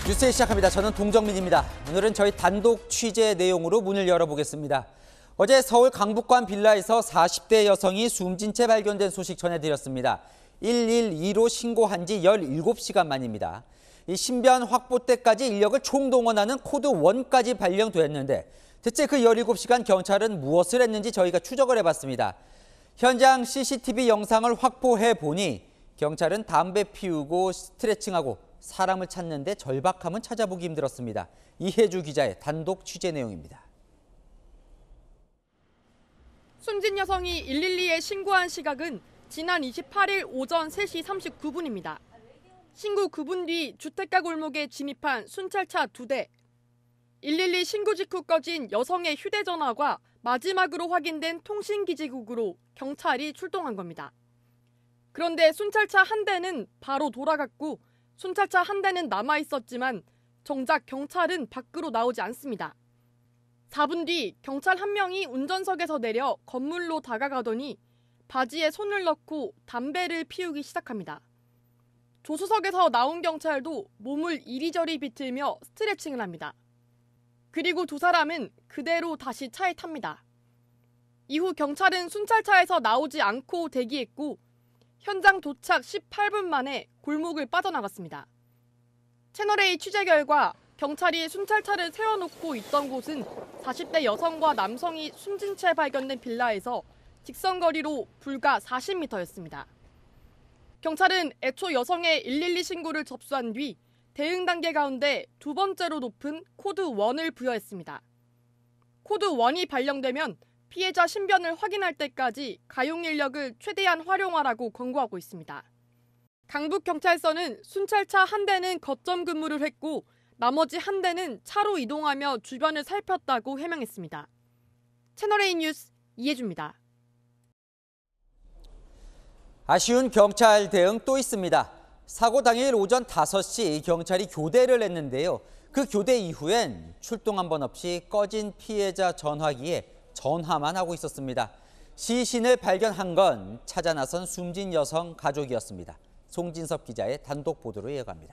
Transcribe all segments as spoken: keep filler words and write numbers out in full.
뉴스 시작합니다. 저는 동정민입니다. 오늘은 저희 단독 취재 내용으로 문을 열어보겠습니다. 어제 서울 강북관 빌라에서 사십 대 여성이 숨진 채 발견된 소식 전해드렸습니다. 일일이로 신고한 지 열일곱 시간 만입니다. 이 신변 확보 때까지 인력을 총동원하는 코드 일까지 발령됐는데 대체 그 열일곱 시간 경찰은 무엇을 했는지 저희가 추적을 해봤습니다. 현장 씨씨티비 영상을 확보해 보니 경찰은 담배 피우고 스트레칭하고 사람을 찾는데 절박함은 찾아보기 힘들었습니다. 이혜주 기자의 단독 취재 내용입니다. 숨진 여성이 일일이에 신고한 시각은 지난 이십팔 일 오전 세 시 삼십구 분입니다. 신고 구 분 뒤 주택가 골목에 진입한 순찰차 두 대. 일일이 신고 직후 꺼진 여성의 휴대전화가 마지막으로 확인된 통신기지국으로 경찰이 출동한 겁니다. 그런데 순찰차 한 대는 바로 돌아갔고 순찰차 한 대는 남아있었지만 정작 경찰은 밖으로 나오지 않습니다. 사 분 뒤 경찰 한 명이 운전석에서 내려 건물로 다가가더니 바지에 손을 넣고 담배를 피우기 시작합니다. 조수석에서 나온 경찰도 몸을 이리저리 비틀며 스트레칭을 합니다. 그리고 두 사람은 그대로 다시 차에 탑니다. 이후 경찰은 순찰차에서 나오지 않고 대기했고 현장 도착 십팔 분 만에 골목을 빠져나갔습니다. 채널A 취재 결과 경찰이 순찰차를 세워놓고 있던 곳은 사십 대 여성과 남성이 숨진 채 발견된 빌라에서 직선거리로 불과 사십 미터였습니다. 경찰은 애초 여성의 일일이 신고를 접수한 뒤 대응 단계 가운데 두 번째로 높은 코드 일을 부여했습니다. 코드 일이 발령되면 피해자 신변을 확인할 때까지 가용 인력을 최대한 활용하라고 권고하고 있습니다. 강북경찰서는 순찰차 한 대는 거점 근무를 했고 나머지 한 대는 차로 이동하며 주변을 살폈다고 해명했습니다. 채널A 뉴스 이혜주입니다. 아쉬운 경찰 대응 또 있습니다. 사고 당일 오전 다섯 시 경찰이 교대를 했는데요. 그 교대 이후엔 출동 한 번 없이 꺼진 피해자 전화기에 전화만 하고 있었습니다. 시신을 발견한 건 찾아 나선 숨진 여성 가족이었습니다. 송진섭 기자의 단독 보도로 이어갑니다.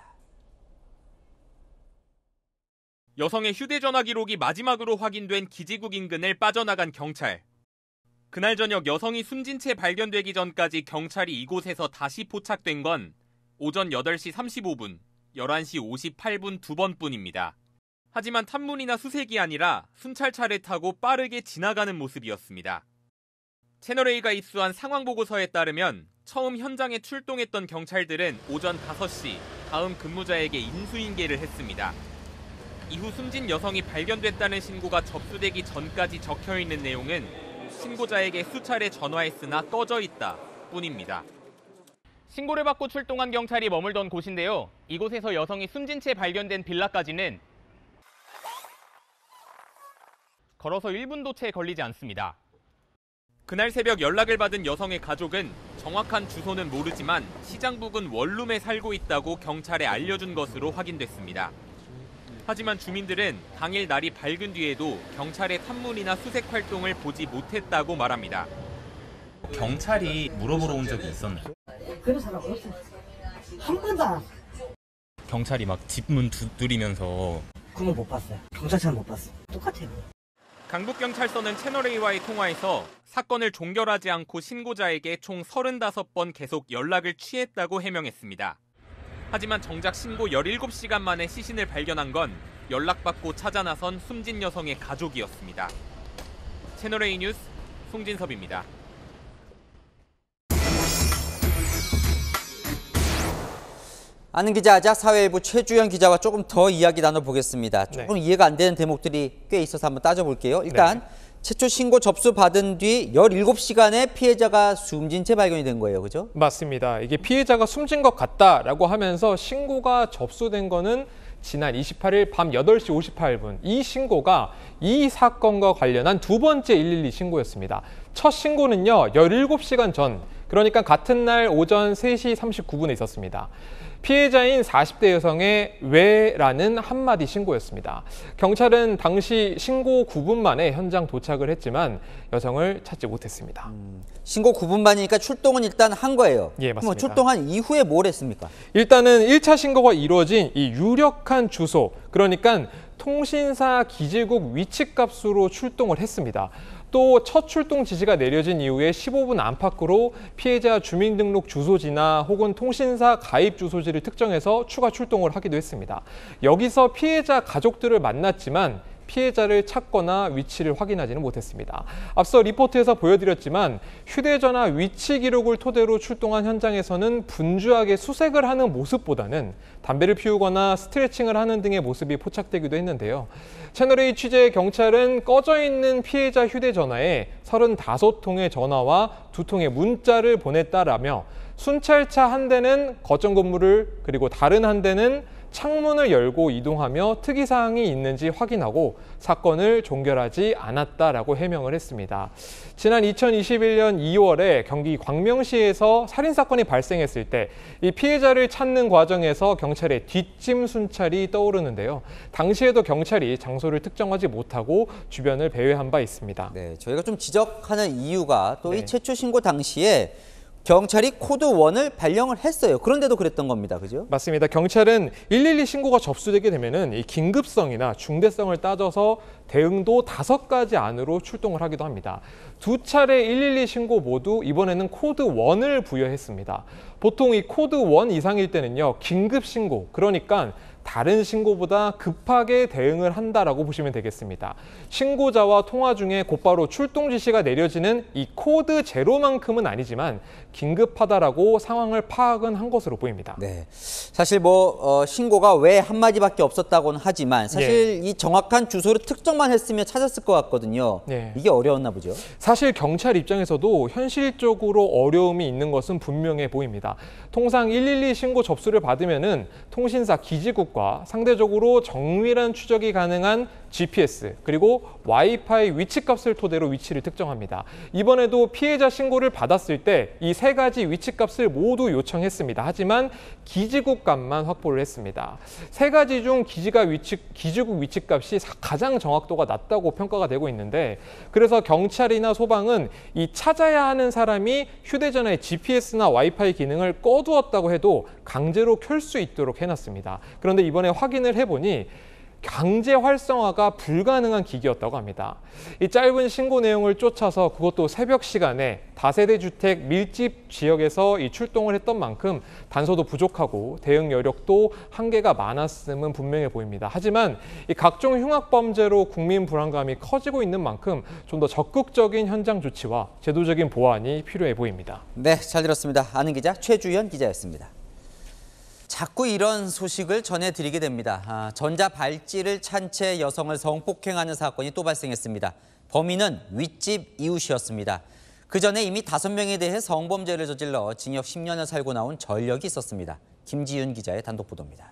여성의 휴대전화 기록이 마지막으로 확인된 기지국 인근을 빠져나간 경찰. 그날 저녁 여성이 숨진 채 발견되기 전까지 경찰이 이곳에서 다시 포착된 건 오전 여덟 시 삼십오 분, 열한 시 오십팔 분 두 번뿐입니다. 하지만 탐문이나 수색이 아니라 순찰차를 타고 빠르게 지나가는 모습이었습니다. 채널A가 입수한 상황보고서에 따르면 처음 현장에 출동했던 경찰들은 오전 다섯 시 다음 근무자에게 인수인계를 했습니다. 이후 숨진 여성이 발견됐다는 신고가 접수되기 전까지 적혀있는 내용은 신고자에게 수차례 전화했으나 꺼져 있다 뿐입니다. 신고를 받고 출동한 경찰이 머물던 곳인데요. 이곳에서 여성이 숨진 채 발견된 빌라까지는 걸어서 일 분도 채 걸리지 않습니다. 그날 새벽 연락을 받은 여성의 가족은 정확한 주소는 모르지만 시장 부근 원룸에 살고 있다고 경찰에 알려준 것으로 확인됐습니다. 하지만 주민들은 당일 날이 밝은 뒤에도 경찰의 탐문이나 수색 활동을 보지 못했다고 말합니다. 경찰이 물어보러 온 적이 있었나요? 그런 사람 없어요. 한 번도 안 왔어요. 경찰이 막 집문 두드리면서 그건 못 봤어요. 경찰차는 못 봤어요. 똑같아요. 강북경찰서는 채널A와의 통화에서 사건을 종결하지 않고 신고자에게 총 서른다섯 번 계속 연락을 취했다고 해명했습니다. 하지만 정작 신고 열일곱 시간 만에 시신을 발견한 건 연락받고 찾아 나선 숨진 여성의 가족이었습니다. 채널A 뉴스 송진섭입니다. 아는 기자 아자 사회일보 최주영 기자와 조금 더 이야기 나눠보겠습니다. 조금 네. 이해가 안 되는 대목들이 꽤 있어서 한번 따져볼게요. 일단 네. 최초 신고 접수 받은 뒤 열일곱 시간에 피해자가 숨진 채 발견이 된 거예요. 그죠? 맞습니다. 이게 피해자가 숨진 것 같다라고 하면서 신고가 접수된 거는 지난 이십팔 일 밤 여덟 시 오십팔 분. 이 신고가 이 사건과 관련한 두 번째 일일이 신고였습니다. 첫 신고는요, 열일곱 시간 전, 그러니까 같은 날 오전 세 시 삼십구 분에 있었습니다. 피해자인 사십 대 여성의 왜라는 한마디 신고였습니다. 경찰은 당시 신고 구 분 만에 현장 도착을 했지만 여성을 찾지 못했습니다. 음, 신고 구 분 만이니까 출동은 일단 한 거예요. 예, 맞습니다. 그럼 출동한 이후에 뭘 했습니까? 일단은 일 차 신고가 이루어진 이 유력한 주소, 그러니까 통신사 기지국 위치값으로 출동을 했습니다. 또 첫 출동 지시가 내려진 이후에 십오 분 안팎으로 피해자 주민등록 주소지나 혹은 통신사 가입 주소지를 특정해서 추가 출동을 하기도 했습니다. 여기서 피해자 가족들을 만났지만 피해자를 찾거나 위치를 확인하지는 못했습니다. 앞서 리포트에서 보여드렸지만 휴대전화 위치 기록을 토대로 출동한 현장에서는 분주하게 수색을 하는 모습보다는 담배를 피우거나 스트레칭을 하는 등의 모습이 포착되기도 했는데요. 채널A 취재의 경찰은 꺼져 있는 피해자 휴대전화에 서른다섯 통의 전화와 두 통의 문자를 보냈다라며 순찰차 한 대는 거점 건물을 그리고 다른 한 대는 창문을 열고 이동하며 특이사항이 있는지 확인하고 사건을 종결하지 않았다라고 해명을 했습니다. 지난 이천이십일 년 이월에 경기 광명시에서 살인사건이 발생했을 때 이 피해자를 찾는 과정에서 경찰의 뒷짐 순찰이 떠오르는데요. 당시에도 경찰이 장소를 특정하지 못하고 주변을 배회한 바 있습니다. 네, 저희가 좀 지적하는 이유가 또 이 네. 최초 신고 당시에 경찰이 코드 원을 발령을 했어요. 그런데도 그랬던 겁니다. 그죠? 맞습니다. 경찰은 일일이 신고가 접수되게 되면은 이 긴급성이나 중대성을 따져서 대응도 다섯 가지 안으로 출동을 하기도 합니다. 두 차례 일일이 신고 모두 이번에는 코드 원을 부여했습니다. 보통 이 코드 원 이상일 때는요, 긴급 신고, 그러니까 다른 신고보다 급하게 대응을 한다라고 보시면 되겠습니다. 신고자와 통화 중에 곧바로 출동 지시가 내려지는 이 코드 제로만큼은 아니지만 긴급하다라고 상황을 파악은 한 것으로 보입니다. 네, 사실 뭐 어, 신고가 왜 한마디밖에 없었다고는 하지만 사실 이 정확한 주소를 특정만 했으면 찾았을 것 같거든요. 네. 이게 어려웠나 보죠. 사실 경찰 입장에서도 현실적으로 어려움이 있는 것은 분명해 보입니다. 통상 일일이 신고 접수를 받으면은 통신사 기지국과 상대적으로 정밀한 추적이 가능한 지피에스 그리고 와이파이 위치값을 토대로 위치를 특정합니다. 이번에도 피해자 신고를 받았을 때 이 세 가지 위치값을 모두 요청했습니다. 하지만 기지국 값만 확보를 했습니다. 세 가지 중 기지가 위치, 기지국 위치값이 가장 정확도가 낮다고 평가가 되고 있는데, 그래서 경찰이나 소방은 이 찾아야 하는 사람이 휴대전화의 지피에스나 와이파이 기능을 꺼두었다고 해도 강제로 켤 수 있도록 해놨습니다. 그런데 이번에 확인을 해보니 강제 활성화가 불가능한 기기였다고 합니다. 이 짧은 신고 내용을 쫓아서 그것도 새벽 시간에 다세대 주택 밀집 지역에서 이 출동을 했던 만큼 단서도 부족하고 대응 여력도 한계가 많았음은 분명해 보입니다. 하지만 이 각종 흉악 범죄로 국민 불안감이 커지고 있는 만큼 좀 더 적극적인 현장 조치와 제도적인 보완이 필요해 보입니다. 네, 잘 들었습니다. 아는 기자 최주현 기자였습니다. 자꾸 이런 소식을 전해드리게 됩니다. 아, 전자발찌를 찬 채 여성을 성폭행하는 사건이 또 발생했습니다. 범인은 윗집 이웃이었습니다. 그 전에 이미 다섯 명에 대해 성범죄를 저질러 징역 십 년을 살고 나온 전력이 있었습니다. 김지윤 기자의 단독 보도입니다.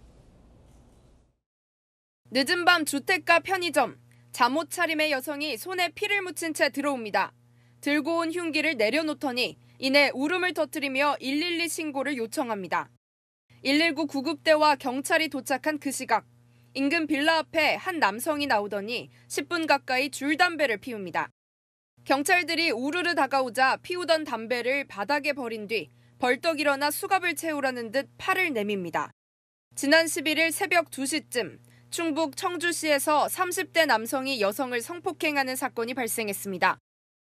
늦은 밤 주택가 편의점. 잠옷 차림의 여성이 손에 피를 묻힌 채 들어옵니다. 들고 온 흉기를 내려놓더니 이내 울음을 터뜨리며 일일이 신고를 요청합니다. 일일구 구급대와 경찰이 도착한 그 시각, 인근 빌라 앞에 한 남성이 나오더니 십 분 가까이 줄담배를 피웁니다. 경찰들이 우르르 다가오자 피우던 담배를 바닥에 버린 뒤 벌떡 일어나 수갑을 채우라는 듯 팔을 내밉니다. 지난 십일 일 새벽 두 시쯤 충북 청주시에서 삼십 대 남성이 여성을 성폭행하는 사건이 발생했습니다.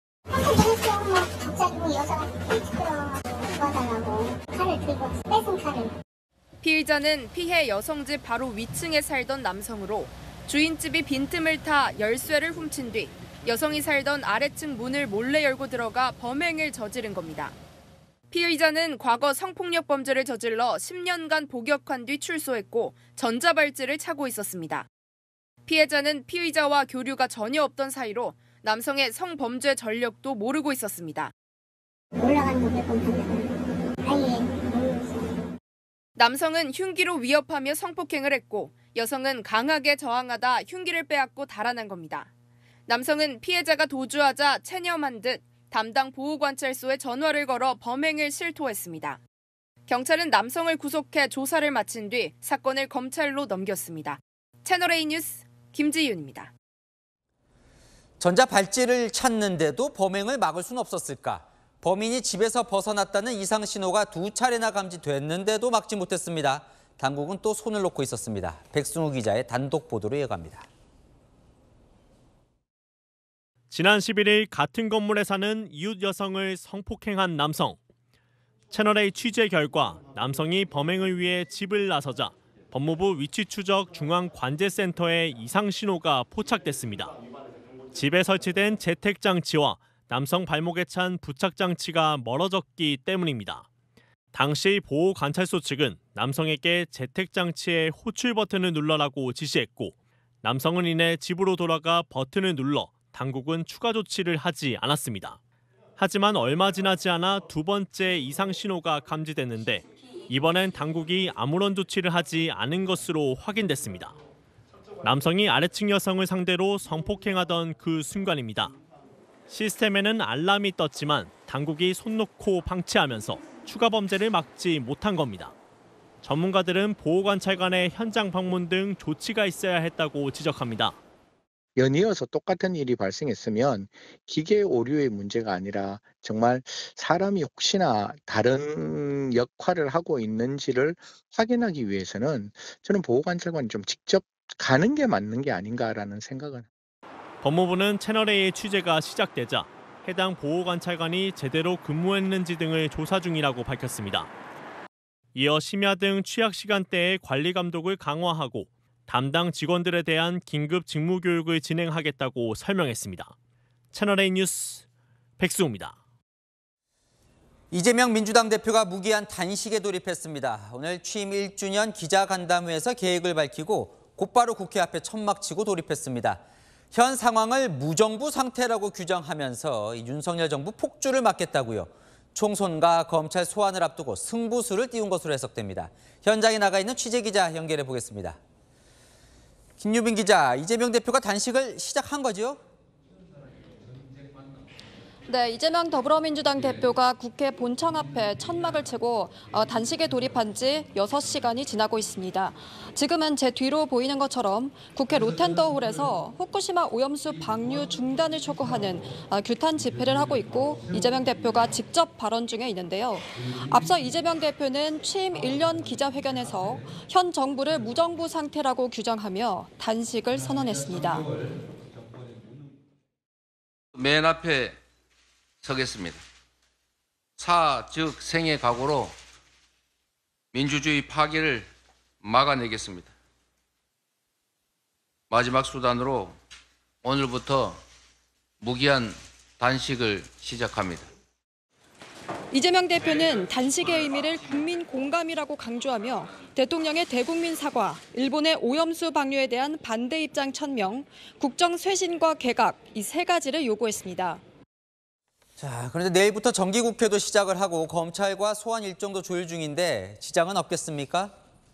갑자기 여자가 시끄러워 도와달라고 칼을 들고 뺏은 칼을. 피의자는 피해 여성 집 바로 위층에 살던 남성으로 주인집이 빈틈을 타 열쇠를 훔친 뒤 여성이 살던 아래층 문을 몰래 열고 들어가 범행을 저지른 겁니다. 피의자는 과거 성폭력 범죄를 저질러 십 년간 복역한 뒤 출소했고 전자발찌를 차고 있었습니다. 피해자는 피의자와 교류가 전혀 없던 사이로 남성의 성범죄 전력도 모르고 있었습니다. 올라가는 거 몇 번 봤는데 아예 남성은 흉기로 위협하며 성폭행을 했고 여성은 강하게 저항하다 흉기를 빼앗고 달아난 겁니다. 남성은 피해자가 도주하자 체념한 듯 담당 보호관찰소에 전화를 걸어 범행을 실토했습니다. 경찰은 남성을 구속해 조사를 마친 뒤 사건을 검찰로 넘겼습니다. 채널A 뉴스 김지윤입니다. 전자발찌를 찾는데도 범행을 막을 수는 없었을까? 범인이 집에서 벗어났다는 이상 신호가 두 차례나 감지됐는데도 막지 못했습니다. 당국은 또 손을 놓고 있었습니다. 백승우 기자의 단독 보도로 이어갑니다. 지난 십일 일 같은 건물에 사는 이웃 여성을 성폭행한 남성. 채널A 취재 결과 남성이 범행을 위해 집을 나서자 법무부 위치추적 중앙관제센터에 이상 신호가 포착됐습니다. 집에 설치된 재택장치와 남성 발목에 찬 부착장치가 멀어졌기 때문입니다. 당시 보호관찰소 측은 남성에게 재택장치의 호출 버튼을 눌러라고 지시했고 남성은 이내 집으로 돌아가 버튼을 눌러 당국은 추가 조치를 하지 않았습니다. 하지만 얼마 지나지 않아 두 번째 이상 신호가 감지됐는데 이번엔 당국이 아무런 조치를 하지 않은 것으로 확인됐습니다. 남성이 아래층 여성을 상대로 성폭행하던 그 순간입니다. 시스템에는 알람이 떴지만 당국이 손 놓고 방치하면서 추가 범죄를 막지 못한 겁니다. 전문가들은 보호관찰관의 현장 방문 등 조치가 있어야 했다고 지적합니다. 연이어서 똑같은 일이 발생했으면 기계 오류의 문제가 아니라 정말 사람이 혹시나 다른 역할을 하고 있는지를 확인하기 위해서는 저는 보호관찰관이 좀 직접 가는 게 맞는 게 아닌가라는 생각은. 법무부는 채널A의 취재가 시작되자 해당 보호관찰관이 제대로 근무했는지 등을 조사 중이라고 밝혔습니다. 이어 심야 등 취약 시간대의 관리 감독을 강화하고 담당 직원들에 대한 긴급 직무 교육을 진행하겠다고 설명했습니다. 채널A 뉴스 백승우입니다. 이재명 민주당 대표가 무기한 단식에 돌입했습니다. 오늘 취임 일 주년 기자간담회에서 계획을 밝히고 곧바로 국회 앞에 천막 치고 돌입했습니다. 현 상황을 무정부 상태라고 규정하면서 윤석열 정부 폭주를 막겠다고요. 총선과 검찰 소환을 앞두고 승부수를 띄운 것으로 해석됩니다. 현장에 나가 있는 취재기자 연결해 보겠습니다. 김유빈 기자, 이재명 대표가 단식을 시작한 거죠? 네, 이재명 더불어민주당 대표가 국회 본청 앞에 천막을 치고 단식에 돌입한 지 여섯 시간이 지나고 있습니다. 지금은 제 뒤로 보이는 것처럼 국회 로텐더홀에서 후쿠시마 오염수 방류 중단을 촉구하는 규탄 집회를 하고 있고 이재명 대표가 직접 발언 중에 있는데요. 앞서 이재명 대표는 취임 일 년 기자회견에서 현 정부를 무정부 상태라고 규정하며 단식을 선언했습니다. 맨 앞에 서겠습니다. 사, 즉 생의 각오로 민주주의 파괴를 막아내겠습니다. 마지막 수단으로 오늘부터 무기한 단식을 시작합니다. 이재명 대표는 단식의 의미를 국민 공감이라고 강조하며 대통령의 대국민 사과, 일본의 오염수 방류에 대한 반대 입장 천명, 국정 쇄신과 개각 이 세 가지를 요구했습니다. 자, 그런데 내일부터 정기국회도 시작을 하고 검찰과 소환 일정도 조율 중인데 지장은 없겠습니까?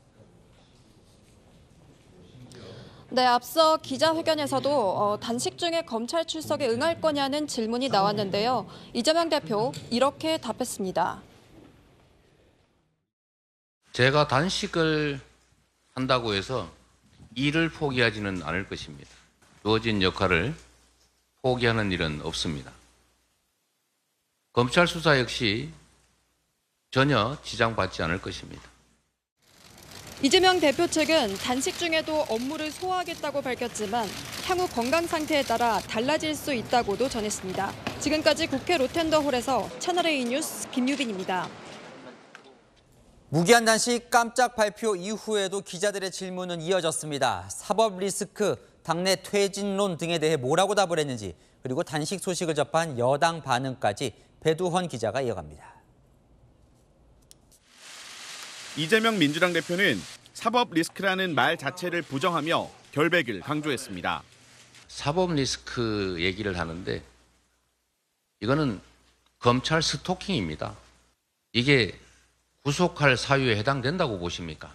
네, 앞서 기자회견에서도 어, 단식 중에 검찰 출석에 응할 거냐는 질문이 나왔는데요. 이재명 대표 이렇게 답했습니다. 제가 단식을 한다고 해서 일을 포기하지는 않을 것입니다. 주어진 역할을 포기하는 일은 없습니다. 검찰 수사 역시 전혀 지장받지 않을 것입니다. 이재명 대표 측은 단식 중에도 업무를 소화하겠다고 밝혔지만 향후 건강 상태에 따라 달라질 수 있다고도 전했습니다. 지금까지 국회 로텐더홀에서 채널A 뉴스 김유빈입니다. 무기한 단식 깜짝 발표 이후에도 기자들의 질문은 이어졌습니다. 사법 리스크, 당내 퇴진론 등에 대해 뭐라고 답을 했는지, 그리고 단식 소식을 접한 여당 반응까지 배두헌 기자가 이어갑니다. 이재명 민주당 대표는 사법 리스크라는 말 자체를 부정하며 결백을 강조했습니다. 사법 리스크 얘기를 하는데 이거는 검찰 스토킹입니다. 이게 구속할 사유에 해당된다고 보십니까?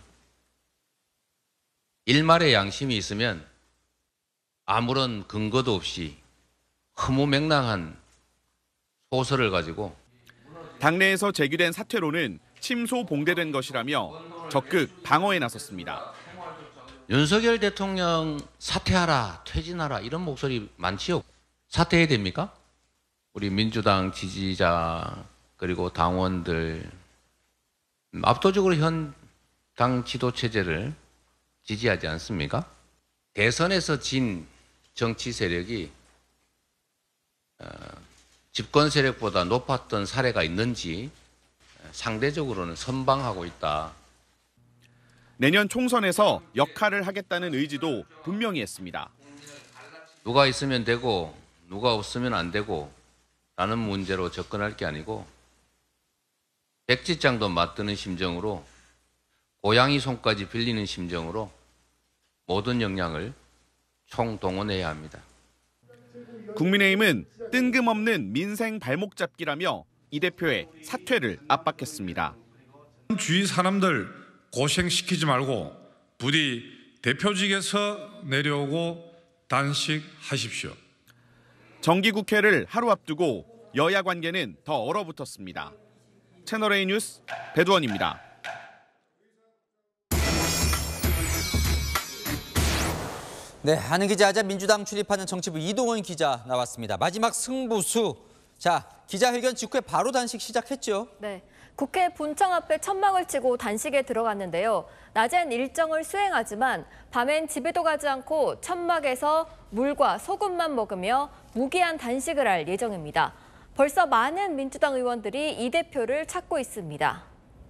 일말의 양심이 있으면 아무런 근거도 없이 허무맹랑한 호소를 가지고 당내에서 제기된 사퇴로는 침소 봉대된 것이라며 적극 방어에 나섰습니다. 윤석열 대통령 사퇴하라, 퇴진하라 이런 목소리 많지요. 사퇴해야 됩니까? 우리 민주당 지지자 그리고 당원들 압도적으로 현 당 지도 체제를 지지하지 않습니까? 대선에서 진 정치 세력이 어, 집권 세력보다 높았던 사례가 있는지 상대적으로는 선방하고 있다. 내년 총선에서 역할을 하겠다는 의지도 분명히 했습니다. 누가 있으면 되고 누가 없으면 안 되고 라는 문제로 접근할 게 아니고 백지장도 맞드는 심정으로 고양이 손까지 빌리는 심정으로 모든 역량을 총동원해야 합니다. 국민의힘은 뜬금없는 민생 발목 잡기라며 이 대표의 사퇴를 압박했습니다. 주위 사람들 고생시키지 말고 부디 대표직에서 내려오고 단식하십시오. 정기국회를 하루 앞두고 여야 관계는 더 얼어붙었습니다. 채널A 뉴스 배두원입니다. 네, 하는 기자 하자 민주당 출입하는 정치부 이동원 기자 나왔습니다. 마지막 승부수. 자, 기자회견 직후에 바로 단식 시작했죠. 네, 국회 본청 앞에 천막을 치고 단식에 들어갔는데요. 낮엔 일정을 수행하지만 밤엔 집에도 가지 않고 천막에서 물과 소금만 먹으며 무기한 단식을 할 예정입니다. 벌써 많은 민주당 의원들이 이 대표를 찾고 있습니다.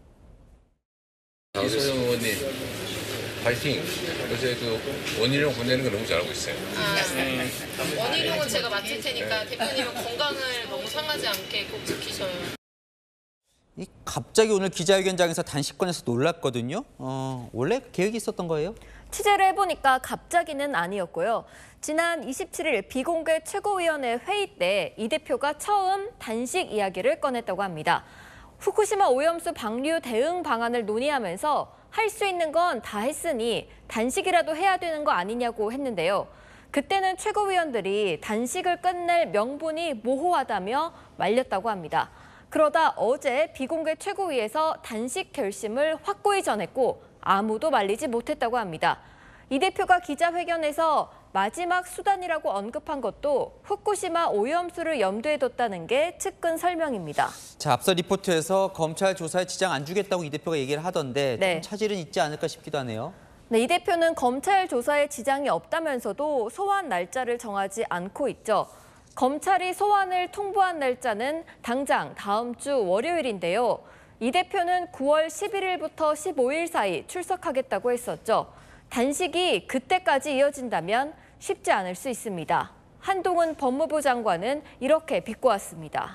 이소영 의원님, 파이팅! 요새 그 원희룡 보내는 거 너무 잘하고 있어요. 아, 네. 원희룡은 제가 맡을 테니까 대표님은 건강을 너무 상하지 않게 꼭 지키셔요. 이 갑자기 오늘 기자회견장에서 단식권에서 놀랐거든요. 어, 원래 계획이 있었던 거예요? 취재를 해보니까 갑자기는 아니었고요. 지난 이십칠 일 비공개 최고위원회 회의 때 이 대표가 처음 단식 이야기를 꺼냈다고 합니다. 후쿠시마 오염수 방류 대응 방안을 논의하면서 할 수 있는 건 다 했으니 단식이라도 해야 되는 거 아니냐고 했는데요. 그때는 최고위원들이 단식을 끝낼 명분이 모호하다며 말렸다고 합니다. 그러다 어제 비공개 최고위에서 단식 결심을 확고히 전했고 아무도 말리지 못했다고 합니다. 이 대표가 기자회견에서 마지막 수단이라고 언급한 것도 후쿠시마 오염수를 염두에 뒀다는 게 측근 설명입니다. 자, 앞서 리포트에서 검찰 조사에 지장 안 주겠다고 이 대표가 얘기를 하던데 네. 좀 차질은 있지 않을까 싶기도 하네요. 네, 이 대표는 검찰 조사에 지장이 없다면서도 소환 날짜를 정하지 않고 있죠. 검찰이 소환을 통보한 날짜는 당장 다음 주 월요일인데요. 이 대표는 구월 십일일부터 십오일 사이 출석하겠다고 했었죠. 단식이 그때까지 이어진다면 쉽지 않을 수 있습니다. 한동훈 법무부 장관은 이렇게 비꼬았습니다.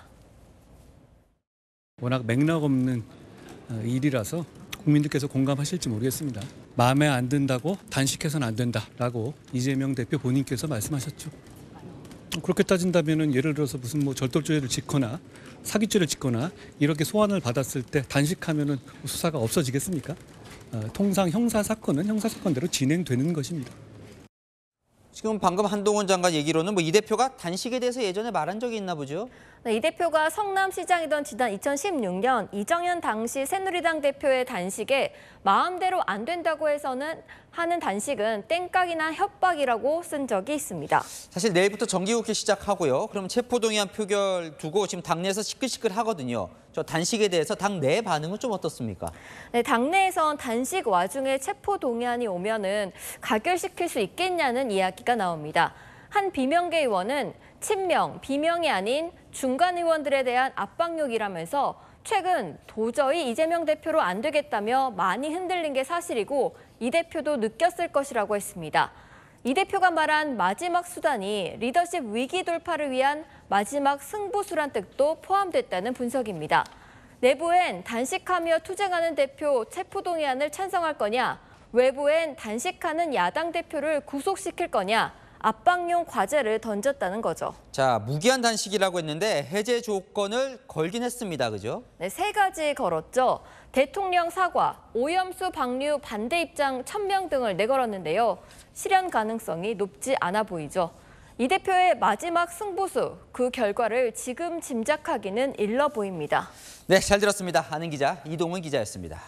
워낙 맥락 없는 일이라서 국민들께서 공감하실지 모르겠습니다. 마음에 안 든다고 단식해서는 안 된다라고 이재명 대표 본인께서 말씀하셨죠. 그렇게 따진다면은 예를 들어서 무슨 뭐 절도죄를 짓거나 사기죄를 짓거나 이렇게 소환을 받았을 때 단식하면은 수사가 없어지겠습니까? 어, 통상 형사 사건은 형사 사건대로 진행되는 것입니다. 지금 방금 한동훈 장관 얘기로는 뭐 이 대표가 단식에 대해서 예전에 말한 적이 있나 보죠? 네, 이 대표가 성남시장이던 지난 이천십육 년 이정현 당시 새누리당 대표의 단식에 마음대로 안 된다고 해서는 하는 단식은 땡깡이나 협박이라고 쓴 적이 있습니다. 사실 내일부터 정기국회 시작하고요. 그럼 체포동의안 표결 두고 지금 당내에서 시끌시끌하거든요. 저 단식에 대해서 당내 반응은 좀 어떻습니까? 네, 당내에선 단식 와중에 체포동의안이 오면은 가결시킬 수 있겠냐는 이야기가 나옵니다. 한 비명계 의원은 친명, 비명이 아닌 중간 의원들에 대한 압박욕이라면서 최근 도저히 이재명 대표로 안 되겠다며 많이 흔들린 게 사실이고 이 대표도 느꼈을 것이라고 했습니다. 이 대표가 말한 마지막 수단이 리더십 위기 돌파를 위한 마지막 승부수란 뜻도 포함됐다는 분석입니다. 내부엔 단식하며 투쟁하는 대표 체포동의안을 찬성할 거냐, 외부엔 단식하는 야당 대표를 구속시킬 거냐, 압박용 과제를 던졌다는 거죠. 자, 무기한 단식이라고 했는데 해제 조건을 걸긴 했습니다. 그죠? 네, 세 가지 걸었죠. 대통령 사과, 오염수 방류 반대 입장 천 명 등을 내걸었는데요. 실현 가능성이 높지 않아 보이죠. 이 대표의 마지막 승부수, 그 결과를 지금 짐작하기는 일러 보입니다. 네, 잘 들었습니다. 아는 기자 이동훈 기자였습니다.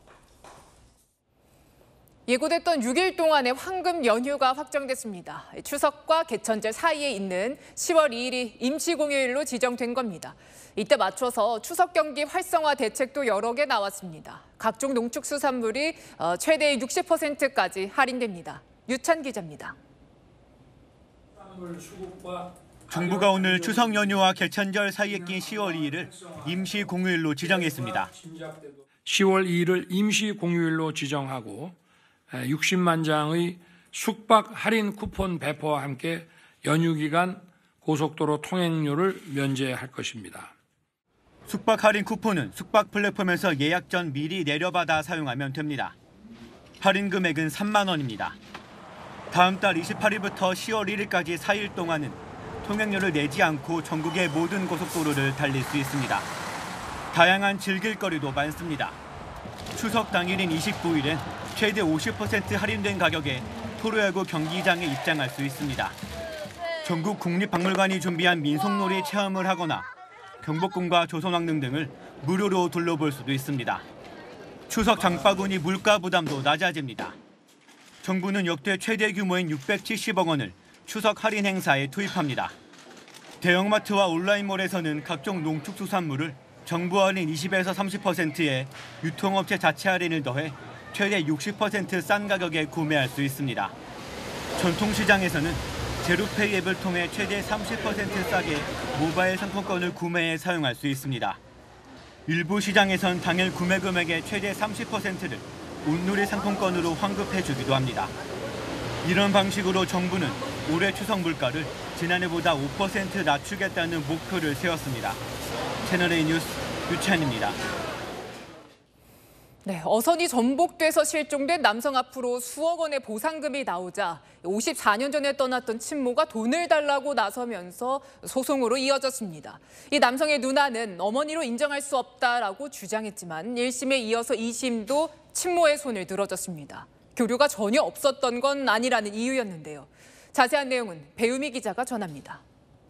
예고됐던 육 일 동안의 황금 연휴가 확정됐습니다. 추석과 개천절 사이에 있는 시월 이일이 임시공휴일로 지정된 겁니다. 이때 맞춰서 추석 경기 활성화 대책도 여러 개 나왔습니다. 각종 농축수산물이 최대 육십 퍼센트까지 할인됩니다. 유찬 기자입니다. 정부가 오늘 추석 연휴와 개천절 사이에 낀 시월 이일을 임시공휴일로 지정했습니다. 시월 이일을 임시공휴일로 지정하고 육십만 장의 숙박 할인 쿠폰 배포와 함께 연휴 기간 고속도로 통행료를 면제할 것입니다. 숙박 할인 쿠폰은 숙박 플랫폼에서 예약 전 미리 내려받아 사용하면 됩니다. 할인 금액은 삼만 원입니다. 다음 달 이십팔일부터 시월 일일까지 사 일 동안은 통행료를 내지 않고 전국의 모든 고속도로를 달릴 수 있습니다. 다양한 즐길 거리도 많습니다. 추석 당일인 이십구일엔 최대 오십 퍼센트 할인된 가격에 프로야구 경기장에 입장할 수 있습니다. 전국 국립박물관이 준비한 민속놀이 체험을 하거나 경복궁과 조선왕릉 등을 무료로 둘러볼 수도 있습니다. 추석 장바구니 물가 부담도 낮아집니다. 정부는 역대 최대 규모인 육백칠십억 원을 추석 할인 행사에 투입합니다. 대형마트와 온라인몰에서는 각종 농축수산물을 정부 할인 이십에서 삼십 퍼센트에 유통업체 자체 할인을 더해 최대 육십 퍼센트 싼 가격에 구매할 수 있습니다. 전통시장에서는 제로페이 앱을 통해 최대 삼십 퍼센트 싸게 모바일 상품권을 구매해 사용할 수 있습니다. 일부 시장에선 당일 구매 금액의 최대 삼십 퍼센트를 온누리 상품권으로 환급해주기도 합니다. 이런 방식으로 정부는 올해 추석 물가를 지난해보다 오 퍼센트 낮추겠다는 목표를 세웠습니다. 채널A 뉴스 유찬입니다. 네, 어선이 전복돼서 실종된 남성 앞으로 수억 원의 보상금이 나오자 오십사 년 전에 떠났던 친모가 돈을 달라고 나서면서 소송으로 이어졌습니다. 이 남성의 누나는 어머니로 인정할 수 없다라고 주장했지만 일 심에 이어서 이 심도 친모의 손을 들어줬습니다. 교류가 전혀 없었던 건 아니라는 이유였는데요. 자세한 내용은 배우미 기자가 전합니다.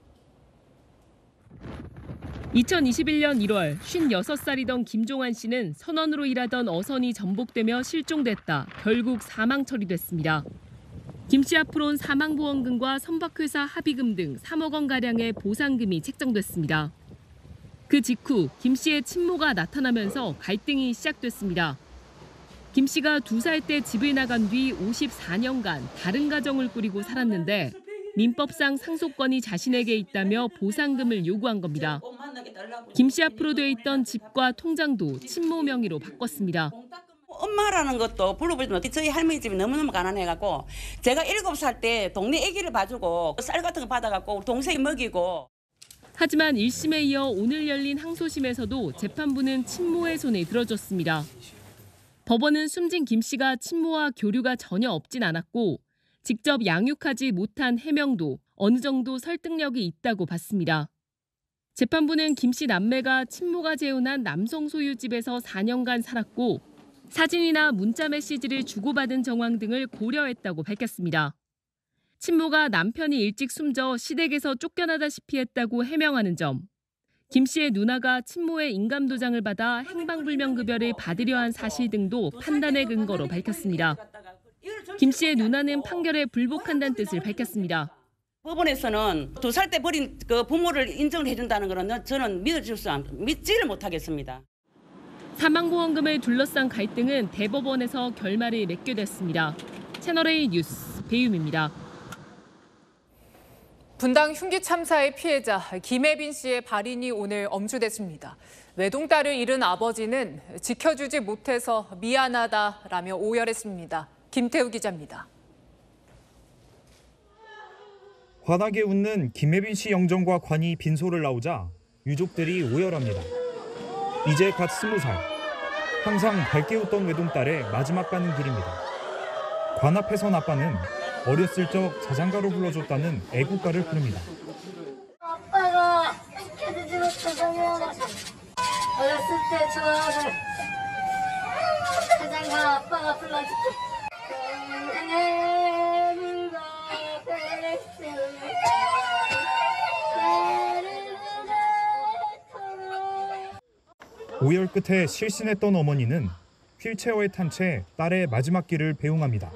이천이십일 년 일월 쉰여섯 살이던 김종환 씨는 선원으로 일하던 어선이 전복되며 실종됐다. 결국 사망 처리됐습니다. 김 씨 앞으로는 사망보험금과 선박회사 합의금 등 삼억 원가량의 보상금이 책정됐습니다. 그 직후 김 씨의 친모가 나타나면서 갈등이 시작됐습니다. 김 씨가 두 살 때 집을 나간 뒤 오십사 년간 다른 가정을 꾸리고 살았는데 민법상 상속권이 자신에게 있다며 보상금을 요구한 겁니다. 김 씨 앞으로 돼 있던 집과 통장도 친모 명의로 바꿨습니다. 엄마라는 것도 불러보지만 저희 할머니 집이 너무너무 가난해갖고 제가 일곱 살 때 동네 아기를 봐주고 쌀 같은 거 받아갖고 동생이 먹이고. 하지만 일 심에 이어 오늘 열린 항소심에서도 재판부는 친모의 손에 들어줬습니다. 법원은 숨진 김 씨가 친모와 교류가 전혀 없진 않았고 직접 양육하지 못한 해명도 어느 정도 설득력이 있다고 봤습니다. 재판부는 김 씨 남매가 친모가 재혼한 남성 소유 집에서 사 년간 살았고 사진이나 문자 메시지를 주고받은 정황 등을 고려했다고 밝혔습니다. 친모가 남편이 일찍 숨져 시댁에서 쫓겨나다시피 했다고 해명하는 점, 김 씨의 누나가 친모의 인감도장을 받아 행방불명급여를 받으려 한 사실 등도 판단의 근거로 밝혔습니다. 김 씨의 누나는 판결에 불복한다는 뜻을 밝혔습니다. 법원에서는 두 살 때 버린 그 부모를 인정을 해준다는 거는 저는 믿어줄 수 없, 믿지를 못하겠습니다. 사망보험금을 둘러싼 갈등은 대법원에서 결말을 맺게 됐습니다. 채널A 뉴스 배유미입니다. 분당 흉기 참사의 피해자 김혜빈 씨의 발인이 오늘 엄수됐습니다. 외동딸을 잃은 아버지는 지켜주지 못해서 미안하다라며 오열했습니다. 김태우 기자입니다. 환하게 웃는 김혜빈 씨 영정과 관이 빈소를 나오자 유족들이 오열합니다. 이제 갓 스무 살. 항상 밝게 웃던 외동딸의 마지막 가는 길입니다. 관 앞에선 아빠는 어렸을 적 자장가로 불러줬다는 애국가를 부릅니다. 아빠가 지켜주지 못해서 어렸을 때 좋아하는 자장가 아빠가 불러줄게. 오열 끝에 실신했던 어머니는 휠체어에 탄 채 딸의 마지막 길을 배웅합니다.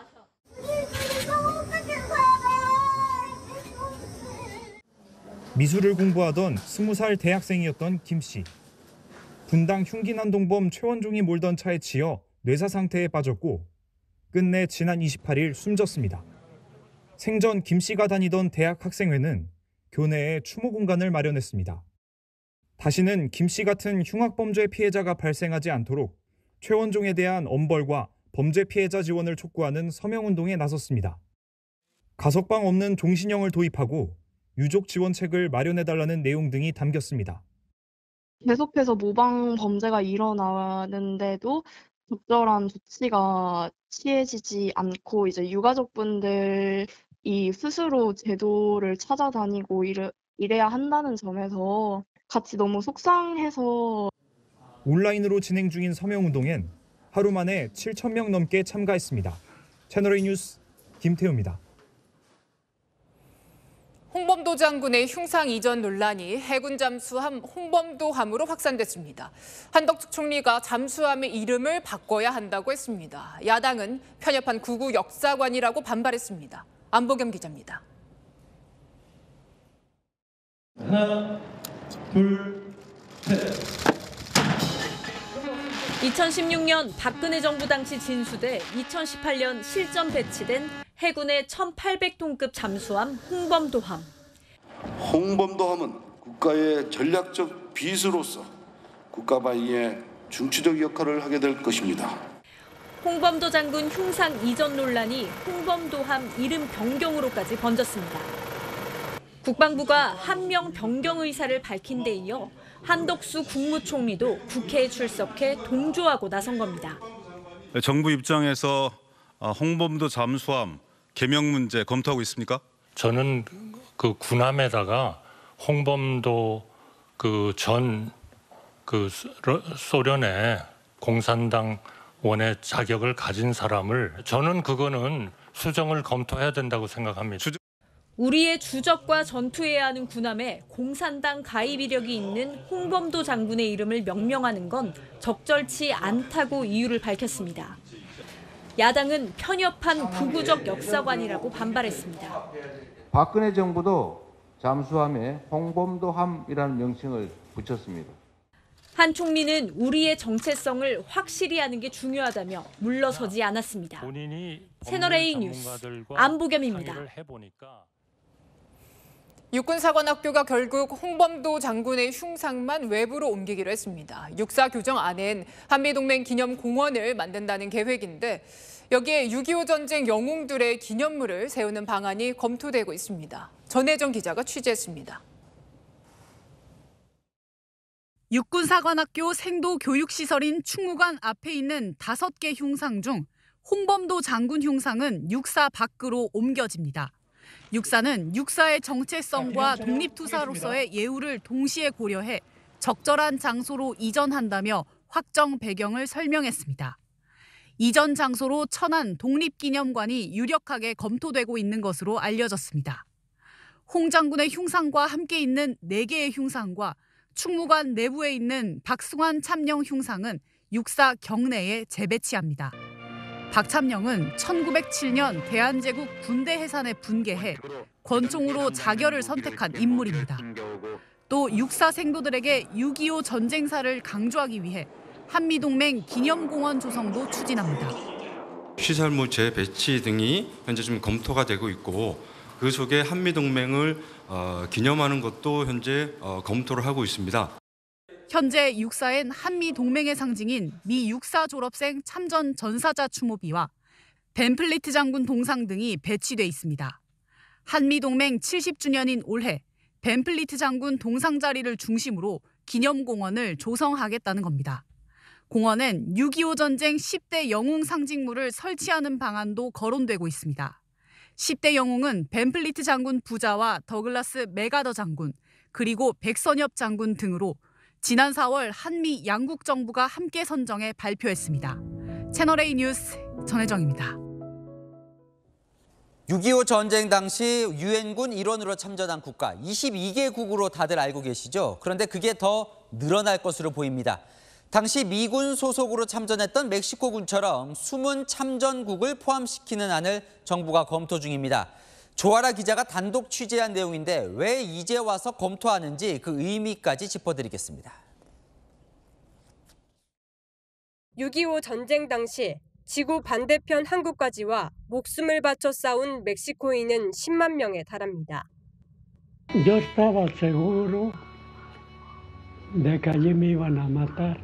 미술을 공부하던 스무 살 대학생이었던 김 씨. 분당 흉기난동범 최원종이 몰던 차에 치여 뇌사 상태에 빠졌고 끝내 지난 이십팔 일 숨졌습니다. 생전 김 씨가 다니던 대학 학생회는 교내에 추모 공간을 마련했습니다. 다시는 김 씨 같은 흉악범죄 피해자가 발생하지 않도록 최원종에 대한 엄벌과 범죄 피해자 지원을 촉구하는 서명운동에 나섰습니다. 가석방 없는 종신형을 도입하고 유족 지원책을 마련해달라는 내용 등이 담겼습니다. 계속해서 모방 범죄가 일어나는데도 적절한 조치가 취해지지 않고 이제 유가족분들이 스스로 제도를 찾아다니고 이래, 이래야 한다는 점에서 같이 너무 속상해서 온라인으로 진행 중인 서명운동엔 하루 만에 칠천 명 넘게 참가했습니다. 채널A 뉴스 김태우입니다. 홍범도 장군의 흉상 이전 논란이 해군 잠수함 홍범도함으로 확산됐습니다. 한덕수 총리가 잠수함의 이름을 바꿔야 한다고 했습니다. 야당은 편협한 구구 역사관이라고 반발했습니다. 안보겸 기자입니다. 하나, 둘, 셋. 이천십육 년 박근혜 정부 당시 진수돼 이천십팔 년 실전 배치된 해군의 천팔백 톤급 잠수함 홍범도함. 홍범도함은 국가의 전략적 비수로서 국가 방위에 중추적 역할을 하게 될 것입니다. 홍범도 장군 흉상 이전 논란이 홍범도함 이름 변경으로까지 번졌습니다. 국방부가 함명 변경 의사를 밝힌 데 이어 한덕수 국무총리도 국회에 출석해 동조하고 나선 겁니다. 정부 입장에서 홍범도 잠수함 개명 문제 검토하고 있습니까? 저는 그 군함에다가 홍범도 그 전 그 소련의 공산당원의 자격을 가진 사람을 저는 그거는 수정을 검토해야 된다고 생각합니다. 주... 우리의 주적과 전투해야 하는 군함에 공산당 가입 이력이 있는 홍범도 장군의 이름을 명명하는 건 적절치 않다고 이유를 밝혔습니다. 야당은 편협한 구구적 역사관이라고 반발했습니다. 박근혜 정부도 잠수함에 홍범도함이라는 명칭을 붙였습니다. 한 총리는 우리의 정체성을 확실히 하는 게 중요하다며 물러서지 않았습니다. 채널A 뉴스 안보겸입니다. 육군사관학교가 결국 홍범도 장군의 흉상만 외부로 옮기기로 했습니다. 육사 교정 안엔 한미동맹 기념공원을 만든다는 계획인데 여기에 육이오 전쟁 영웅들의 기념물을 세우는 방안이 검토되고 있습니다. 전혜정 기자가 취재했습니다. 육군사관학교 생도교육시설인 충무관 앞에 있는 다섯 개 흉상 중 홍범도 장군 흉상은 육사 밖으로 옮겨집니다. 육사는 육사의 정체성과 독립투사로서의 예우를 동시에 고려해 적절한 장소로 이전한다며 확정 배경을 설명했습니다. 이전 장소로 천안 독립기념관이 유력하게 검토되고 있는 것으로 알려졌습니다. 홍 장군의 흉상과 함께 있는 네 개의 흉상과 충무관 내부에 있는 박승환 참령 흉상은 육사 경내에 재배치합니다. 박 참령은 천구백칠 년 대한제국 군대 해산에 분개해 권총으로 자결을 선택한 인물입니다. 또 육사 생도들에게 육이오 전쟁사를 강조하기 위해 한미동맹 기념공원 조성도 추진합니다. 시설물 재배치 등이 현재 좀 검토가 되고 있고 그 속에 한미동맹을 어, 기념하는 것도 현재 어, 검토를 하고 있습니다. 현재 육사엔 한미동맹의 상징인 미 육사 졸업생 참전 전사자 추모비와 벤플리트 장군 동상 등이 배치돼 있습니다. 한미동맹 칠십 주년인 올해 벤플리트 장군 동상 자리를 중심으로 기념공원을 조성하겠다는 겁니다. 공원엔 육이오 전쟁 십 대 영웅 상징물을 설치하는 방안도 거론되고 있습니다. 십 대 영웅은 벤플리트 장군 부자와 더글라스 맥아더 장군, 그리고 백선엽 장군 등으로 지난 사월 한미 양국 정부가 함께 선정해 발표했습니다. 채널A 뉴스 전혜정입니다. 육이오 전쟁 당시 유엔군 일원으로 참전한 국가 이십이 개국으로 다들 알고 계시죠? 그런데 그게 더 늘어날 것으로 보입니다. 당시 미군 소속으로 참전했던 멕시코군처럼 숨은 참전국을 포함시키는 안을 정부가 검토 중입니다. 조아라 기자가 단독 취재한 내용인데 왜 이제 와서 검토하는지 그 의미까지 짚어드리겠습니다. 육이오 전쟁 당시 지구 반대편 한국까지와 목숨을 바쳐 싸운 멕시코인은 십만 명에 달합니다. Yo estaba seguro de que allí me iban a matar.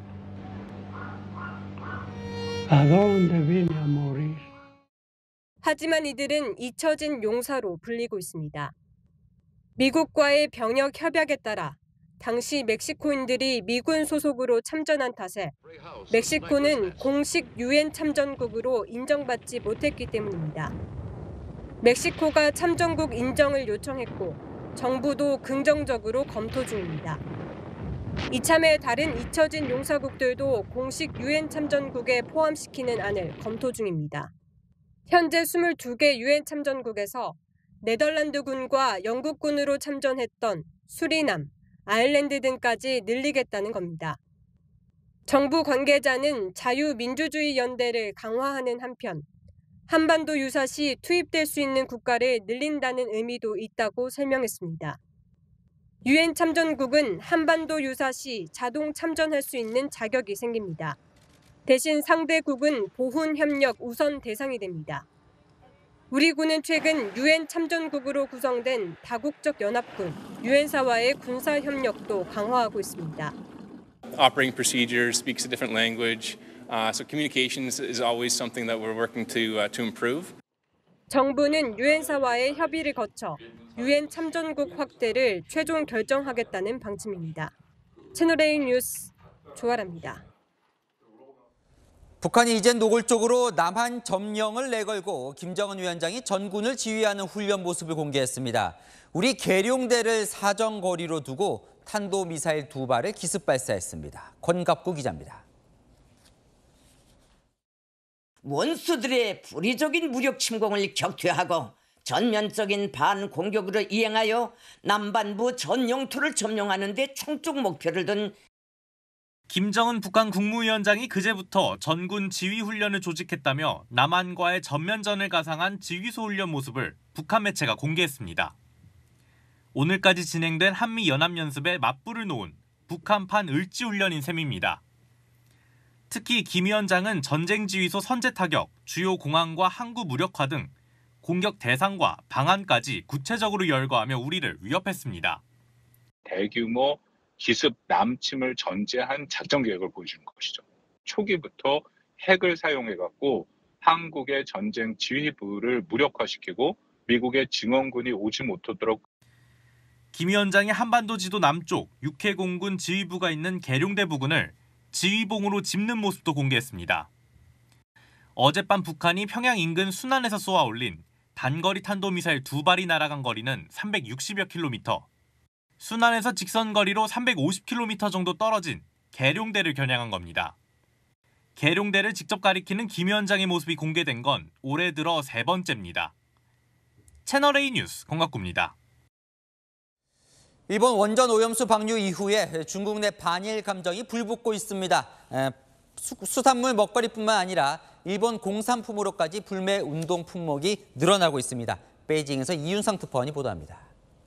¿A dónde vine a morir? 하지만 이들은 잊혀진 용사로 불리고 있습니다. 미국과의 병역 협약에 따라 당시 멕시코인들이 미군 소속으로 참전한 탓에 멕시코는 공식 유엔 참전국으로 인정받지 못했기 때문입니다. 멕시코가 참전국 인정을 요청했고 정부도 긍정적으로 검토 중입니다. 이참에 다른 잊혀진 용사국들도 공식 유엔 참전국에 포함시키는 안을 검토 중입니다. 현재 이십이 개 유엔 참전국에서 네덜란드군과 영국군으로 참전했던 수리남, 아일랜드 등까지 늘리겠다는 겁니다. 정부 관계자는 자유민주주의 연대를 강화하는 한편 한반도 유사시 투입될 수 있는 국가를 늘린다는 의미도 있다고 설명했습니다. 유엔 참전국은 한반도 유사시 자동 참전할 수 있는 자격이 생깁니다. 대신 상대국은 보훈 협력 우선 대상이 됩니다. 우리 군은 최근 유엔 참전국으로 구성된 다국적 연합군, 유엔사와의 군사 협력도 강화하고 있습니다. Operating procedure speaks a different language, uh, so communications is always something that we're working to uh, to improve. 정부는 유엔사와의 협의를 거쳐 유엔 참전국 확대를 최종 결정하겠다는 방침입니다. 채널A 뉴스 조아라입니다. 북한이 이젠 노골적으로 남한 점령을 내걸고 김정은 위원장이 전군을 지휘하는 훈련 모습을 공개했습니다. 우리 계룡대를 사정거리로 두고 탄도미사일 두 발을 기습 발사했습니다. 권갑구 기자입니다. 원수들의 불의적인 무력 침공을 격퇴하고 전면적인 반공격으로 이행하여 남반부 전 영토를 점령하는 데 총적 목표를 둔 김정은 북한 국무위원장이 그제부터 전군 지휘훈련을 조직했다며 남한과의 전면전을 가상한 지휘소 훈련 모습을 북한 매체가 공개했습니다. 오늘까지 진행된 한미연합연습에 맞불을 놓은 북한판 을지훈련인 셈입니다. 특히 김 위원장은 전쟁지휘소 선제타격, 주요 공항과 항구 무력화 등 공격 대상과 방안까지 구체적으로 열거하며 우리를 위협했습니다. 대규모 기습 남침을 전제한 작전 계획을 보여주는 것이죠. 초기부터 핵을 사용해갖고 한국의 전쟁 지휘부를 무력화시키고 미국의 증원군이 오지 못하도록. 김 위원장이 한반도 지도 남쪽 육해 공군 지휘부가 있는 계룡대 부근을 지휘봉으로 짚는 모습도 공개했습니다. 어젯밤 북한이 평양 인근 순안에서 쏘아 올린 단거리 탄도미사일 두 발이 날아간 거리는 삼백육십여 킬로미터. 순안에서 직선거리로 삼백오십 킬로미터 정도 떨어진 계룡대를 겨냥한 겁니다. 계룡대를 직접 가리키는 김 위원장의 모습이 공개된 건 올해 들어 세 번째입니다. 채널A 뉴스 권갑구입니다. 일본 원전 오염수 방류 이후에 중국 내 반일 감정이 불붙고 있습니다. 수산물 먹거리뿐만 아니라 일본 공산품으로까지 불매 운동 품목이 늘어나고 있습니다. 베이징에서 이윤상 특파원이 보도합니다.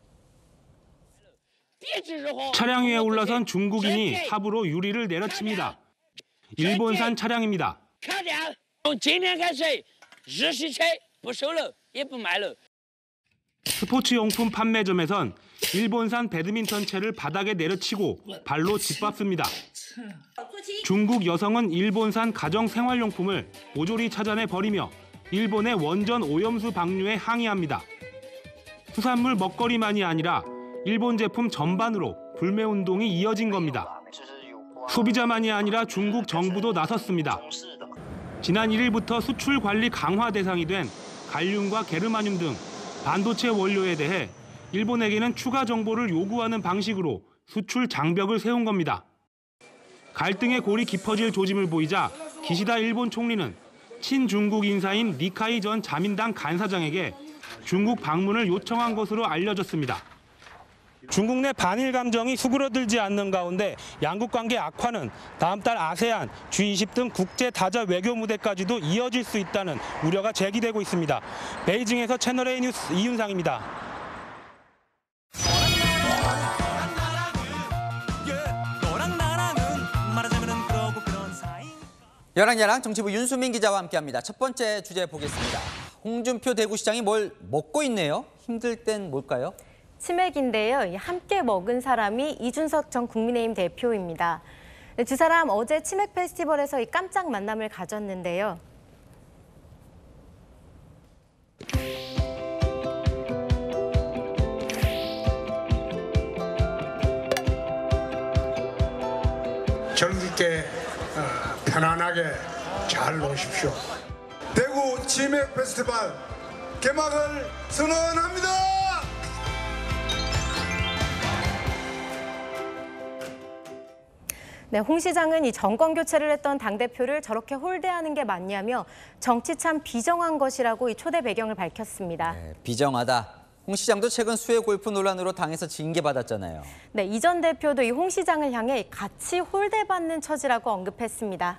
차량 위에 올라선 중국인이 삽으로 유리를 내려칩니다. 일본산 차량입니다. 스포츠용품 판매점에선 일본산 배드민턴 채를 바닥에 내려치고 발로 짓밟습니다. 중국 여성은 일본산 가정 생활용품을 모조리 찾아내 버리며 일본의 원전 오염수 방류에 항의합니다. 수산물 먹거리만이 아니라 일본 제품 전반으로 불매 운동이 이어진 겁니다. 소비자만이 아니라 중국 정부도 나섰습니다. 지난 일 일부터 수출 관리 강화 대상이 된 갈륨과 게르마늄 등 반도체 원료에 대해 일본에게는 추가 정보를 요구하는 방식으로 수출 장벽을 세운 겁니다. 갈등의 골이 깊어질 조짐을 보이자 기시다 일본 총리는 친중국 인사인 니카이 전 자민당 간사장에게 중국 방문을 요청한 것으로 알려졌습니다. 중국 내 반일 감정이 수그러들지 않는 가운데 양국 관계 악화는 다음 달 아세안, 지 이십 등 국제 다자 외교 무대까지도 이어질 수 있다는 우려가 제기되고 있습니다. 베이징에서 채널A 뉴스 이윤상입니다. 열랑열랑 정치부 윤수민 기자와 함께합니다. 첫 번째 주제 보겠습니다. 홍준표 대구시장이 뭘 먹고 있네요. 힘들 땐 뭘까요? 치맥인데요. 함께 먹은 사람이 이준석 전 국민의힘 대표입니다. 두 사람 어제 치맥 페스티벌에서 이 깜짝 만남을 가졌는데요. 즐겁게 어, 편안하게 잘 노십시오. 대구 치맥 페스티벌 개막을 선언합니다. 네, 홍 시장은 이 정권 교체를 했던 당대표를 저렇게 홀대하는 게 맞냐며 정치 참 비정한 것이라고 이 초대 배경을 밝혔습니다. 네, 비정하다. 홍 시장도 최근 수해 골프 논란으로 당에서 징계받았잖아요. 네, 이 전 대표도 이 홍 시장을 향해 같이 홀대받는 처지라고 언급했습니다.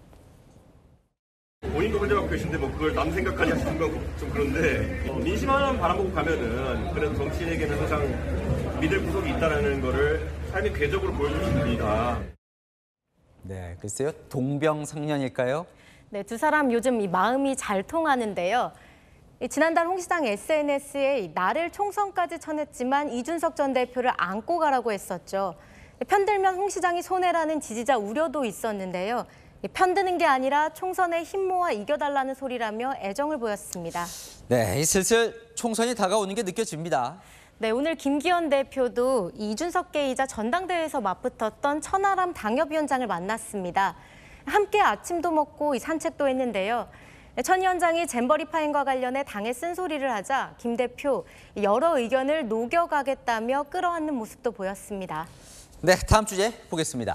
본인도 홀대받고 계신데 뭐 그걸 남 생각까지 하시는 건 좀 그런데 민심 하나만 바라보고 가면은 그래도 정치인에게는 항상 믿을 구석이 있다는 거를 삶의 궤적으로 보여주신 분이다. 네, 글쎄요. 동병상련일까요? 네, 두 사람 요즘 이 마음이 잘 통하는데요. 지난달 홍 시장 에스엔에스에 나를 총선까지 쳐냈지만 이준석 전 대표를 안고 가라고 했었죠. 편들면 홍 시장이 손해라는 지지자 우려도 있었는데요. 편드는 게 아니라 총선에 힘 모아 이겨달라는 소리라며 애정을 보였습니다. 네, 슬슬 총선이 다가오는 게 느껴집니다. 네, 오늘 김기현 대표도 이준석계이자 전당대회에서 맞붙었던 천하람 당협위원장을 만났습니다. 함께 아침도 먹고 산책도 했는데요. 천 위원장이 잼버리 파행과 관련해 당에 쓴소리를 하자 김 대표 여러 의견을 녹여가겠다며 끌어안는 모습도 보였습니다. 네, 다음 주제 보겠습니다.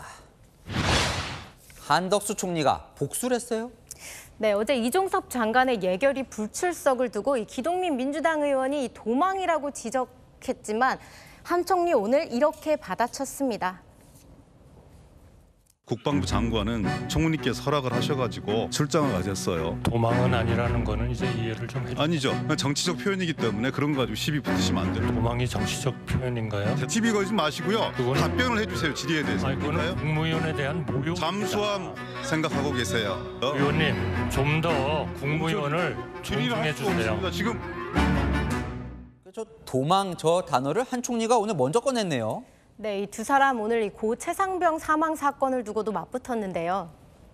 한덕수 총리가 복수를 했어요? 네, 어제 이종섭 장관의 예결위 불출석을 두고 이 기동민 민주당 의원이 도망이라고 지적했지만 한 총리 오늘 이렇게 받아쳤습니다. 국방부 장관은 총리께서 허락을 하셔가지고 출장을 가졌어요. 도망은 아니라는 거는 이제 이해를 좀 해주세요. 아니죠. 정치적 표현이기 때문에 그런 거 가지고 시비 붙이시면 안 돼요. 도망이 정치적 표현인가요? 시비 걸지 마시고요. 그거는... 답변을 해주세요. 질의에 대해서. 아니, 그거는 국무위원에 대한 모욕. 잠수함 생각하고 계세요. 어? 의원님, 좀 더 국무위원을 존중해 주세요. 지금 저 도망 저 단어를 한 총리가 오늘 먼저 꺼냈네요. 네, 이 두 사람 오늘 이 고 최상병 사망 사건을 두고도 맞붙었는데요.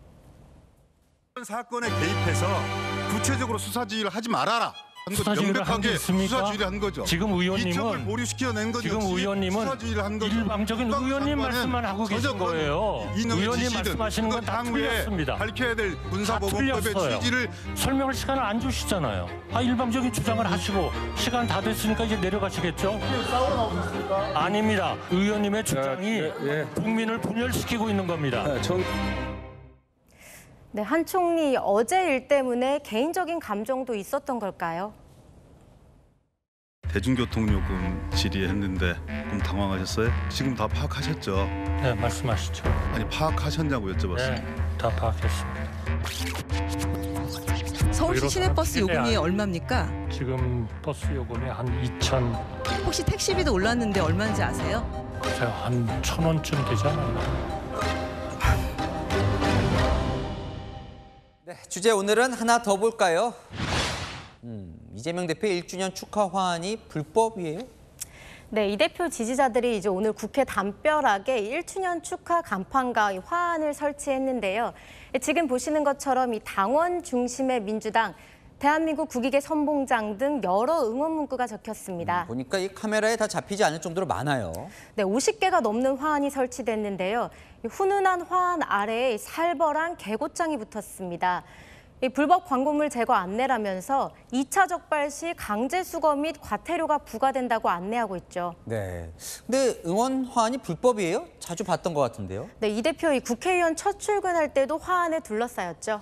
사건에 개입해서 구체적으로 수사 지휘를 하지 말아라. 수사지휘를 한 게 있습니까? 수사지휘를 한 거죠. 지금 의원님은 보류시켜낸 거죠. 지금 의원님은 일방적인 의원님 말씀만 하고 계신 거예요. 의원님 말씀하시는 건 다 틀렸습니다. 밝혀야 될 군사보건법의 취지를 설명할 시간을 안 주시잖아요. 아, 일방적인 주장을 하시고 시간 다 됐으니까 이제 내려가시겠죠? 싸우러 나오셨습니까? 아닙니다. 의원님의 주장이 예, 예. 국민을 분열시키고 있는 겁니다. 예, 전... 네, 한 총리 어제 일 때문에 개인적인 감정도 있었던 걸까요? 대중교통요금 질의했는데 좀 당황하셨어요? 지금 다 파악하셨죠? 네, 말씀하시죠. 아니 파악하셨냐고 여쭤봤어요. 네, 다 파악했습니다. 서울시 시내버스 요금이 얼마입니까? 지금 버스 요금이 한 이천. 혹시 택시비도 올랐는데 얼마인지 아세요? 한 천 원쯤 되잖아요. 네, 주제 오늘은 하나 더 볼까요? 음, 이재명 대표 일 주년 축하 화환이 불법이에요? 네, 이 대표 지지자들이 이제 오늘 국회 담벼락에 일 주년 축하 간판과 화환을 설치했는데요. 지금 보시는 것처럼 이 당원 중심의 민주당, 대한민국 국익의 선봉장 등 여러 응원 문구가 적혔습니다. 음, 보니까 이 카메라에 다 잡히지 않을 정도로 많아요. 네, 오십 개가 넘는 화환이 설치됐는데요. 훈훈한 화환 아래에 살벌한 개고장이 붙었습니다. 이 불법 광고물 제거 안내라면서 이 차 적발 시 강제 수거 및 과태료가 부과된다고 안내하고 있죠. 네. 근데 응원 화환이 불법이에요? 자주 봤던 것 같은데요. 네, 이 대표 이 국회의원 첫 출근할 때도 화환에 둘러싸였죠.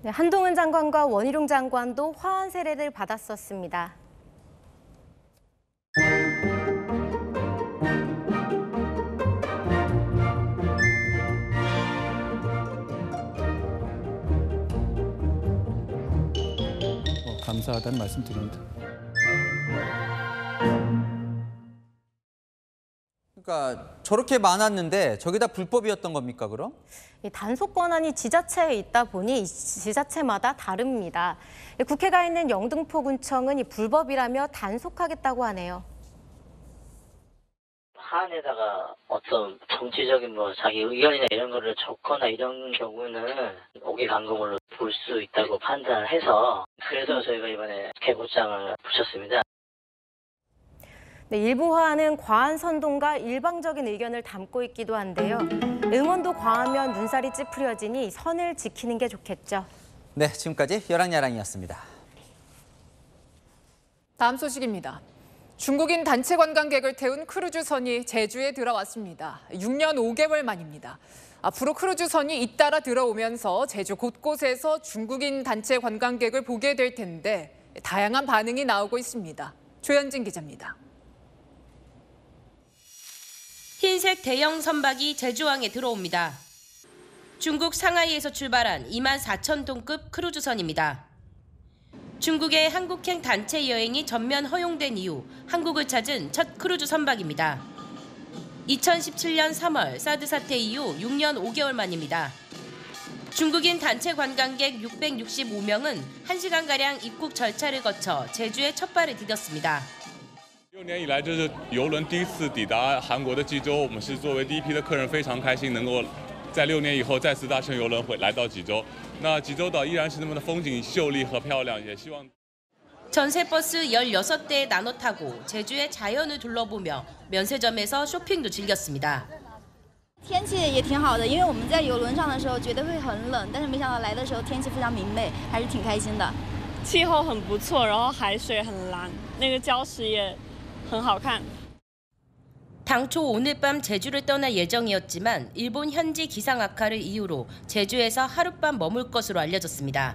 네, 한동훈 장관과 원희룡 장관도 화환 세례를 받았었습니다. 어, 감사하다는 말씀 드립니다. 그러니까 저렇게 많았는데 저게 다 불법이었던 겁니까, 그럼? 이 단속 권한이 지자체에 있다 보니 지자체마다 다릅니다. 국회가 있는 영등포군청은 이 불법이라며 단속하겠다고 하네요. 화환에다가 어떤 정치적인 뭐 자기 의견이나 이런 거를 적거나 이런 경우는 오기 감금으로 볼 수 있다고 판단해서 그래서 저희가 이번에 개고장을 붙였습니다. 네, 일부 화환은 과한 선동과 일방적인 의견을 담고 있기도 한데요. 응원도 과하면 눈살이 찌푸려지니 선을 지키는 게 좋겠죠. 네, 지금까지 열왕야랑이었습니다. 다음 소식입니다. 중국인 단체 관광객을 태운 크루즈선이 제주에 들어왔습니다. 육 년 오 개월 만입니다. 앞으로 크루즈선이 잇따라 들어오면서 제주 곳곳에서 중국인 단체 관광객을 보게 될 텐데 다양한 반응이 나오고 있습니다. 조현진 기자입니다. 흰색 대형 선박이 제주항에 들어옵니다. 중국 상하이에서 출발한 이만 사천 톤급 크루즈선입니다. 중국의 한국행 단체 여행이 전면 허용된 이후 한국을 찾은 첫 크루즈 선박입니다. 이천십칠 년 삼월 사드 사태 이후 육 년 오 개월 만입니다. 중국인 단체 관광객 육백육십오 명은 한 시간가량 입국 절차를 거쳐 제주에 첫 발을 디뎠습니다. 六年以来，这是邮轮第一次抵达韩国的济州，我们是作为第一批的客人，非常开心能够在六年以后再次搭乘邮轮回来到济州。那济州岛依然是那么的风景秀丽和漂亮，也希望。 전세버스 열여섯 대에 나눠 타고 제주의 자연을 둘러보며 면세점에서 쇼핑도 즐겼습니다. 天气也挺好的，因为我们在游轮上的时候觉得会很冷，但是没想到来的时候天气非常明媚，还是挺开心的。 气候很不错，然后海水很蓝，那个礁石也很好看。 당초 오늘 밤 제주를 떠날 예정이었지만 일본 현지 기상 악화를 이유로 제주에서 하룻밤 머물 것으로 알려졌습니다.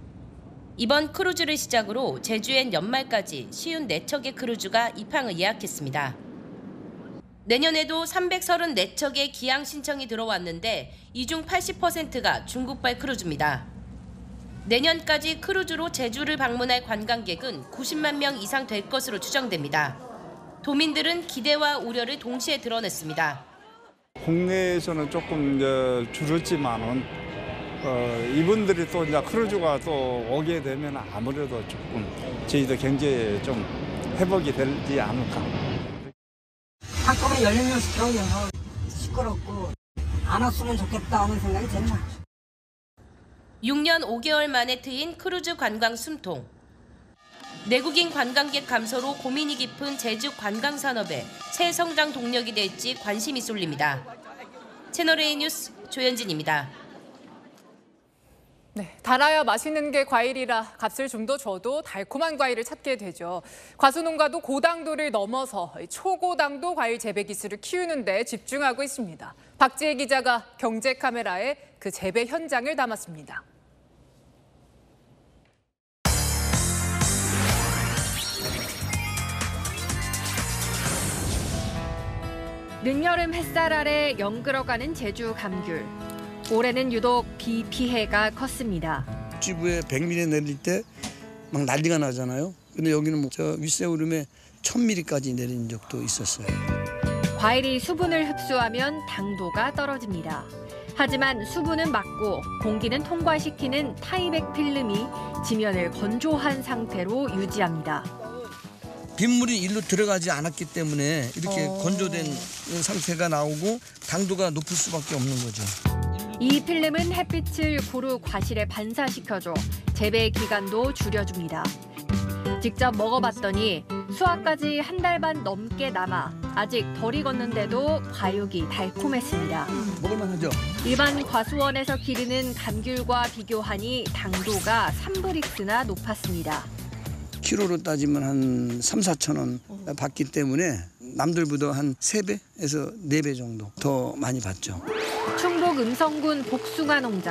이번 크루즈를 시작으로 제주엔 연말까지 오십사 척의 크루즈가 입항을 예약했습니다. 내년에도 삼백삼십사 척의 기항 신청이 들어왔는데 이 중 팔십 퍼센트가 중국발 크루즈입니다. 내년까지 크루즈로 제주를 방문할 관광객은 구십만 명 이상 될 것으로 추정됩니다. 도민들은 기대와 우려를 동시에 드러냈습니다. 국내에서는 조금 이제 줄었지만은 어, 이분들이 또 이제 크루즈가 또 오게 되면 아무래도 조금 저희도 경제에 좀 회복이 되지 않을까. 한꺼번에 열린 명 시켜요. 시끄럽고 안 왔으면 좋겠다 하는 생각이 듭니다. 육 년 오 개월 만에 트인 크루즈 관광 숨통. 내국인 관광객 감소로 고민이 깊은 제주 관광산업에 새 성장 동력이 될지 관심이 쏠립니다. 채널A 뉴스 조현진입니다. 네, 달아야 맛있는 게 과일이라 값을 좀 더 줘도 달콤한 과일을 찾게 되죠. 과수농가도 고당도를 넘어서 초고당도 과일 재배 기술을 키우는 데 집중하고 있습니다. 박지혜 기자가 경제 카메라에 그 재배 현장을 담았습니다. 늦여름 햇살 아래 연그러가는 제주 감귤. 올해는 유독 비 피해가 컸습니다. 지부에 백 밀리미터 내릴 때 막 난리가 나잖아요. 근데 여기는 뭐 저 윗세오름에 천 밀리미터까지 내린 적도 있었어요. 과일이 수분을 흡수하면 당도가 떨어집니다. 하지만 수분은 막고 공기는 통과시키는 타이백 필름이 지면을 건조한 상태로 유지합니다. 빗물이 일로 들어가지 않았기 때문에 이렇게 어... 건조된 상태가 나오고 당도가 높을 수밖에 없는 거죠. 이 필름은 햇빛을 고루 과실에 반사시켜줘 재배 기간도 줄여줍니다. 직접 먹어봤더니 수확까지 한 달 반 넘게 남아 아직 덜 익었는데도 과육이 달콤했습니다. 먹을만하죠? 일반 과수원에서 기르는 감귤과 비교하니 당도가 삼 브릭스나 높았습니다. 키로로 따지면 한 삼, 사천 원 받기 때문에 남들보다 한 세 배에서 네 배 정도 더 많이 받죠. 충북 음성군 복숭아 농장.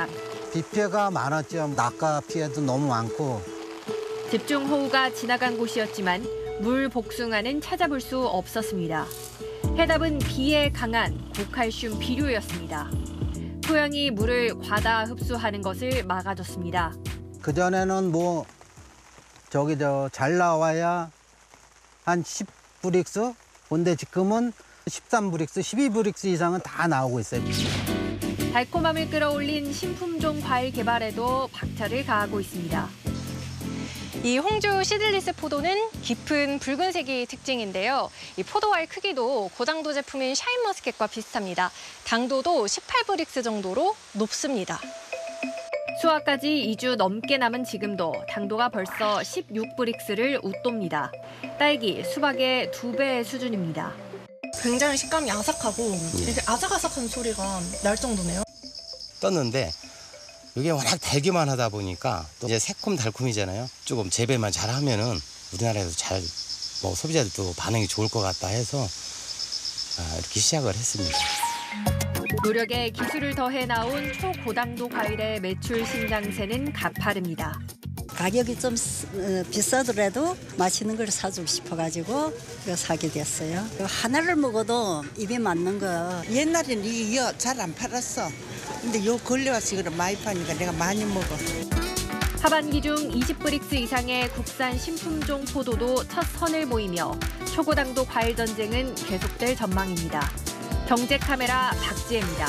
비 피해가 많았죠. 낙하 피해도 너무 많고. 집중호우가 지나간 곳이었지만 물 복숭아는 찾아볼 수 없었습니다. 해답은 비에 강한 고칼슘 비료였습니다. 토양이 물을 과다 흡수하는 것을 막아줬습니다. 그전에는 뭐 저기 저 잘 나와야 한 십 브릭스, 근데 지금은 십삼 브릭스, 십이 브릭스 이상은 다 나오고 있어요. 달콤함을 끌어올린 신품종 과일 개발에도 박차를 가하고 있습니다. 이 홍주 시들리스 포도는 깊은 붉은색이 특징인데요. 이 포도알 크기도 고당도 제품인 샤인머스켓과 비슷합니다. 당도도 십팔 브릭스 정도로 높습니다. 수확까지 이 주 넘게 남은 지금도 당도가 벌써 십육 브릭스를 웃돕니다. 딸기, 수박의 두 배의 수준입니다. 굉장히 식감이 아삭하고 이렇게 아삭아삭한 소리가 날 정도네요. 떴는데 이게 워낙 달기만 하다 보니까 또 이제 새콤달콤이잖아요. 조금 재배만 잘하면은 우리나라에서 잘 뭐 소비자들도 반응이 좋을 것 같다 해서 아, 이렇게 시작을 했습니다. 노력에 기술을 더해 나온 초고당도 과일의 매출 신장세는 가파릅니다. 가격이 좀 비싸더라도 맛있는 걸 사주고 싶어가지고 이거 사게 됐어요. 하나를 먹어도 입에 맞는 거. 옛날에는 이거 잘 안 팔았어. 근데 요 근래 와서 이걸 많이 파니까 내가 많이 먹어. 하반기 중 이십 브릭스 이상의 국산 신품종 포도도 첫 선을 보이며 초고당도 과일 전쟁은 계속될 전망입니다. 경제카메라 박지혜입니다.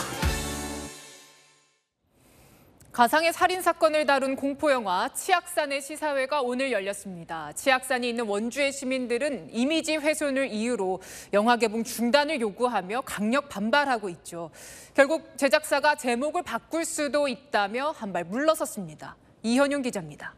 가상의 살인 사건을 다룬 공포영화 치악산의 시사회가 오늘 열렸습니다. 치악산이 있는 원주의 시민들은 이미지 훼손을 이유로 영화 개봉 중단을 요구하며 강력 반발하고 있죠. 결국 제작사가 제목을 바꿀 수도 있다며 한 발 물러섰습니다. 이현용 기자입니다.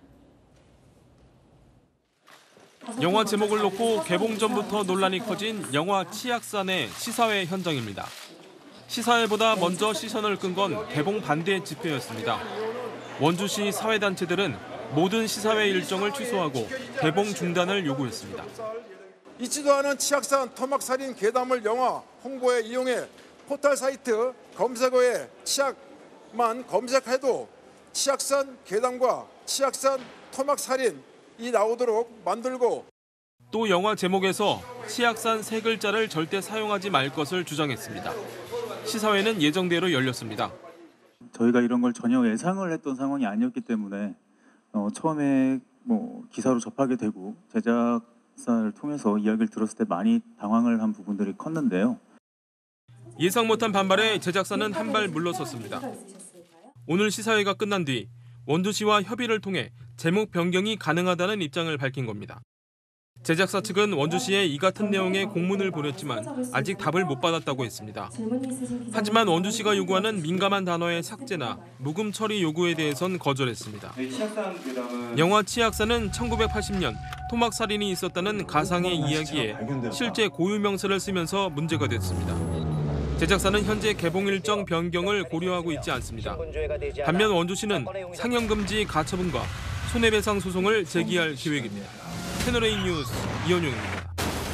영화 제목을 놓고 개봉 전부터 논란이 커진 영화 치악산의 시사회 현장입니다. 시사회보다 먼저 시선을 끈 건 개봉 반대 집회였습니다. 원주시 사회단체들은 모든 시사회 일정을 취소하고 개봉 중단을 요구했습니다. 잊지도 않은 치악산 토막살인 괴담을 영화 홍보에 이용해 포털 사이트 검색어에 치악만 검색해도 치악산 괴담과 치악산 토막살인이 나오도록 만들고 또 영화 제목에서 치악산 세 글자를 절대 사용하지 말 것을 주장했습니다. 시사회는 예정대로 열렸습니다. 저희가 이런 걸 전혀 예상을 했던 상황이 아니었기 때문에 어, 처음에 뭐 기사로 접하게 되고 제작사를 통해서 이야기를 들었을 때 많이 당황을 한 부분들이 컸는데요. 예상 못한 반발에 제작사는 한 발 물러섰습니다. 오늘 시사회가 끝난 뒤 원주시와 협의를 통해 제목 변경이 가능하다는 입장을 밝힌 겁니다. 제작사 측은 원주시에 이 같은 내용의 공문을 보냈지만 아직 답을 못 받았다고 했습니다. 하지만 원주시가 요구하는 민감한 단어의 삭제나 묵음 처리 요구에 대해선 거절했습니다. 영화 치악산은 천구백팔십 년 토막살인이 있었다는 가상의 이야기에 실제 고유명사를 쓰면서 문제가 됐습니다. 제작사는 현재 개봉 일정 변경을 고려하고 있지 않습니다. 반면 원주시는 상영금지 가처분과 손해배상 소송을 제기할 계획입니다. 채널A 뉴스 이현용입니다.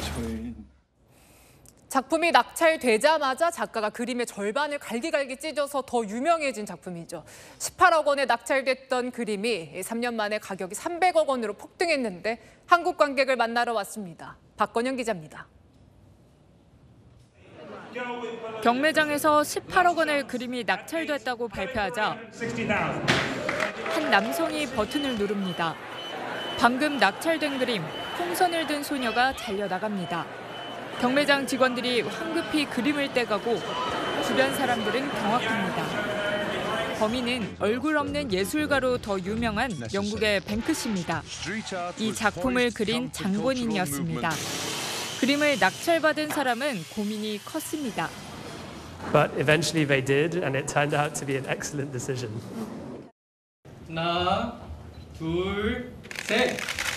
작품이 낙찰되자마자 작가가 그림의 절반을 갈기갈기 찢어서 더 유명해진 작품이죠. 십팔억 원에 낙찰됐던 그림이 삼 년 만에 가격이 삼백억 원으로 폭등했는데 한국 관객을 만나러 왔습니다. 박건영 기자입니다. 경매장에서 십팔억 원의 그림이 낙찰됐다고 발표하자 한 남성이 버튼을 누릅니다. 방금 낙찰된 그림, 풍선을 든 소녀가 달려나갑니다. 경매장 직원들이 황급히 그림을 떼가고 주변 사람들은 경악합니다. 범인은 얼굴 없는 예술가로 더 유명한 영국의 뱅크시입니다. 이 작품을 그린 장본인이었습니다. 그림을 낙찰받은 사람은 고민이 컸습니다. But eventually they did, and it turned out to be an excellent decision. 하나, 둘, 셋.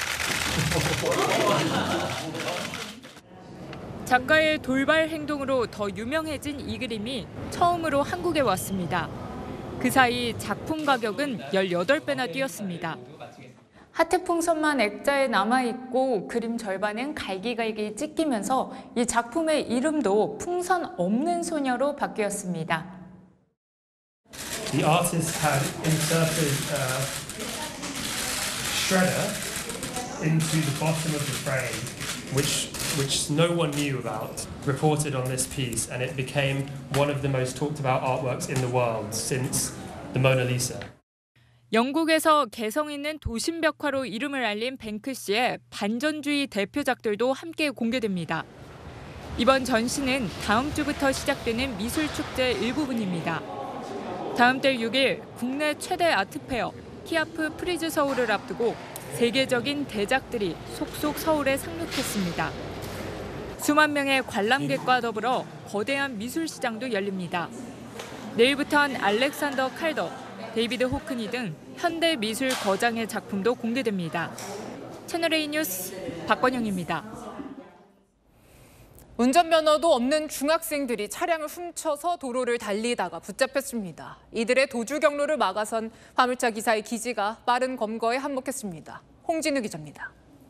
작가의 돌발 행동으로 더 유명해진 이 그림이 처음으로 한국에 왔습니다. 그 사이 작품 가격은 열여덟 배나 뛰었습니다. 하트풍선만 액자에 남아있고 그림 절반은 갈기갈기 찢기면서 이 작품의 이름도 풍선 없는 소녀로 바뀌었습니다. the artist had inserted a shredder into the bottom of the frame, which which no one knew about, reported on this piece, and it became one of the most talked about artworks in the world since the Mona Lisa. 영국에서 개성 있는 도심 벽화로 이름을 알린 뱅크시의 반전주의 대표작들도 함께 공개됩니다. 이번 전시는 다음 주부터 시작되는 미술축제 일부분입니다. 다음 달 육 일 국내 최대 아트페어 티아프 프리즈 서울을 앞두고 세계적인 대작들이 속속 서울에 상륙했습니다. 수만 명의 관람객과 더불어 거대한 미술시장도 열립니다. 내일부터는 알렉산더 칼더, 데이비드 호크니 등 현대 미술 거장의 작품도 공개됩니다. 채널A 뉴스 박건영입니다. 운전면허도 없는 중학생들이 차량을 훔쳐서 도로를 달리다가 붙잡혔습니다. 이들의 도주 경로를 막아선 화물차 기사의 기지가 빠른 검거에 한몫했습니다. 홍진우 기자입니다.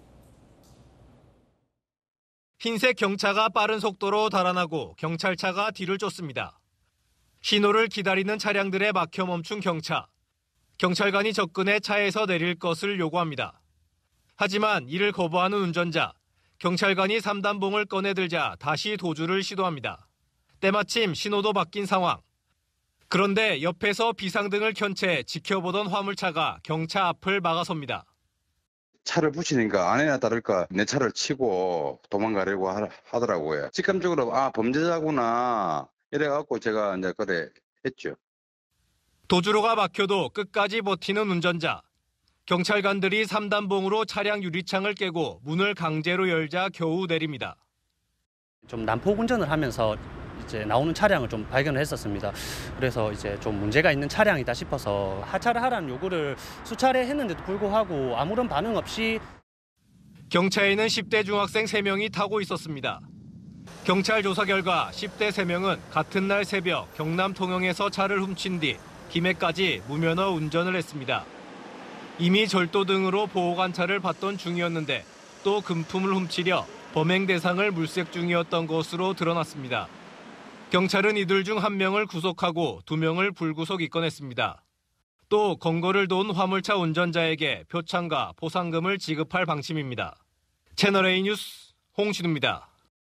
흰색 경차가 빠른 속도로 달아나고 경찰차가 뒤를 쫓습니다. 신호를 기다리는 차량들에 막혀 멈춘 경차. 경찰관이 접근해 차에서 내릴 것을 요구합니다. 하지만 이를 거부하는 운전자. 경찰관이 삼단봉을 꺼내들자 다시 도주를 시도합니다. 때마침 신호도 바뀐 상황. 그런데 옆에서 비상등을 켠 채 지켜보던 화물차가 경차 앞을 막아섭니다. 차를 붙이니까 아니나 다를까 내 차를 치고 도망가려고 하더라고요. 직감적으로 아 범죄자구나 이래갖고 제가 이제 그래 했죠. 도주로가 막혀도 끝까지 버티는 운전자. 경찰관들이 삼단봉으로 차량 유리창을 깨고 문을 강제로 열자 겨우 내립니다. 좀 난폭 운전을 하면서 이제 나오는 차량을 좀 발견을 했었습니다. 그래서 이제 좀 문제가 있는 차량이다 싶어서 하차를 하라는 요구를 수차례 했는데도 불구하고 아무런 반응 없이 경차에는 십 대 중학생 세 명이 타고 있었습니다. 경찰 조사 결과 십 대 세 명은 같은 날 새벽 경남 통영에서 차를 훔친 뒤 김해까지 무면허 운전을 했습니다. 이미 절도 등으로 보호관찰을 받던 중이었는데 또 금품을 훔치려 범행 대상을 물색 중이었던 것으로 드러났습니다. 경찰은 이들 중 한 명을 구속하고 두 명을 불구속 입건했습니다. 또 검거를 도운 화물차 운전자에게 표창과 보상금을 지급할 방침입니다. 채널A 뉴스 홍진우입니다.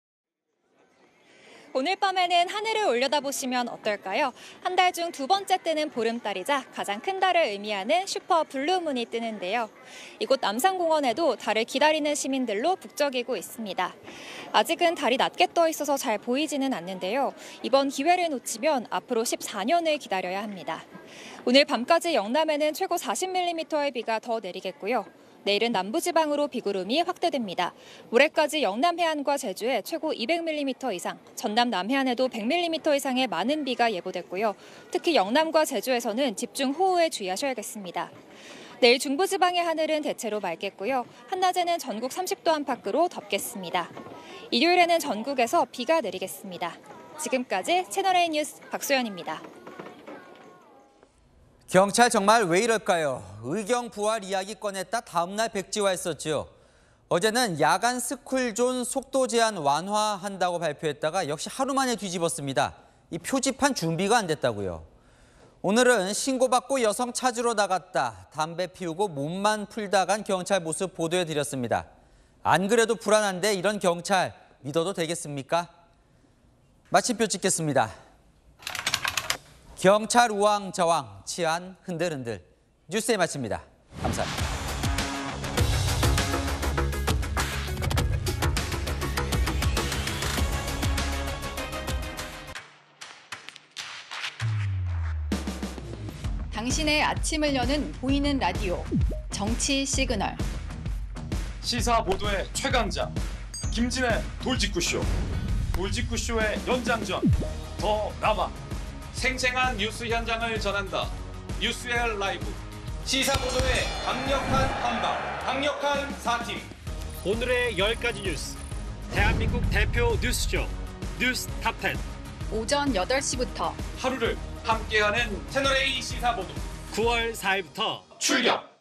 오늘 밤에는 하늘을 올려다보시면 어떨까요? 한 달 중 두 번째 뜨는 보름달이자 가장 큰 달을 의미하는 슈퍼 블루문이 뜨는데요. 이곳 남산공원에도 달을 기다리는 시민들로 북적이고 있습니다. 아직은 달이 낮게 떠 있어서 잘 보이지는 않는데요. 이번 기회를 놓치면 앞으로 십사 년을 기다려야 합니다. 오늘 밤까지 영남에는 최고 사십 밀리미터의 비가 더 내리겠고요. 내일은 남부지방으로 비구름이 확대됩니다. 모레까지 영남 해안과 제주에 최고 이백 밀리미터 이상, 전남 남해안에도 백 밀리미터 이상의 많은 비가 예보됐고요. 특히 영남과 제주에서는 집중 호우에 주의하셔야겠습니다. 내일 중부지방의 하늘은 대체로 맑겠고요. 한낮에는 전국 삼십 도 안팎으로 덥겠습니다. 일요일에는 전국에서 비가 내리겠습니다. 지금까지 채널A 뉴스 박소연입니다. 경찰 정말 왜 이럴까요? 의경 부활 이야기 꺼냈다 다음 날 백지화했었죠. 어제는 야간 스쿨존 속도 제한 완화한다고 발표했다가 역시 하루 만에 뒤집었습니다. 이 표지판 준비가 안 됐다고요. 오늘은 신고받고 여성 찾으러 나갔다 담배 피우고 몸만 풀다 간 경찰 모습 보도해드렸습니다. 안 그래도 불안한데 이런 경찰 믿어도 되겠습니까? 마침표 찍겠습니다. 경찰 우왕좌왕, 치안 흔들흔들. 뉴스에 마칩니다. 감사합니다. 당신의 아침을 여는 보이는 라디오, 정치 시그널. 시사 보도의 최강자, 김진의 돌직구쇼. 돌직구쇼의 연장전, 더 라바. 생생한 뉴스 현장을 전한다. 뉴스엘 라이브. 시사보도의 강력한 한방, 강력한 사팀. 오늘의 열 가지 뉴스. 대한민국 대표 뉴스쇼. 뉴스 탑텐. 오전 여덟 시부터 하루를 함께하는 채널A 시사보도. 구월 사일부터 출격!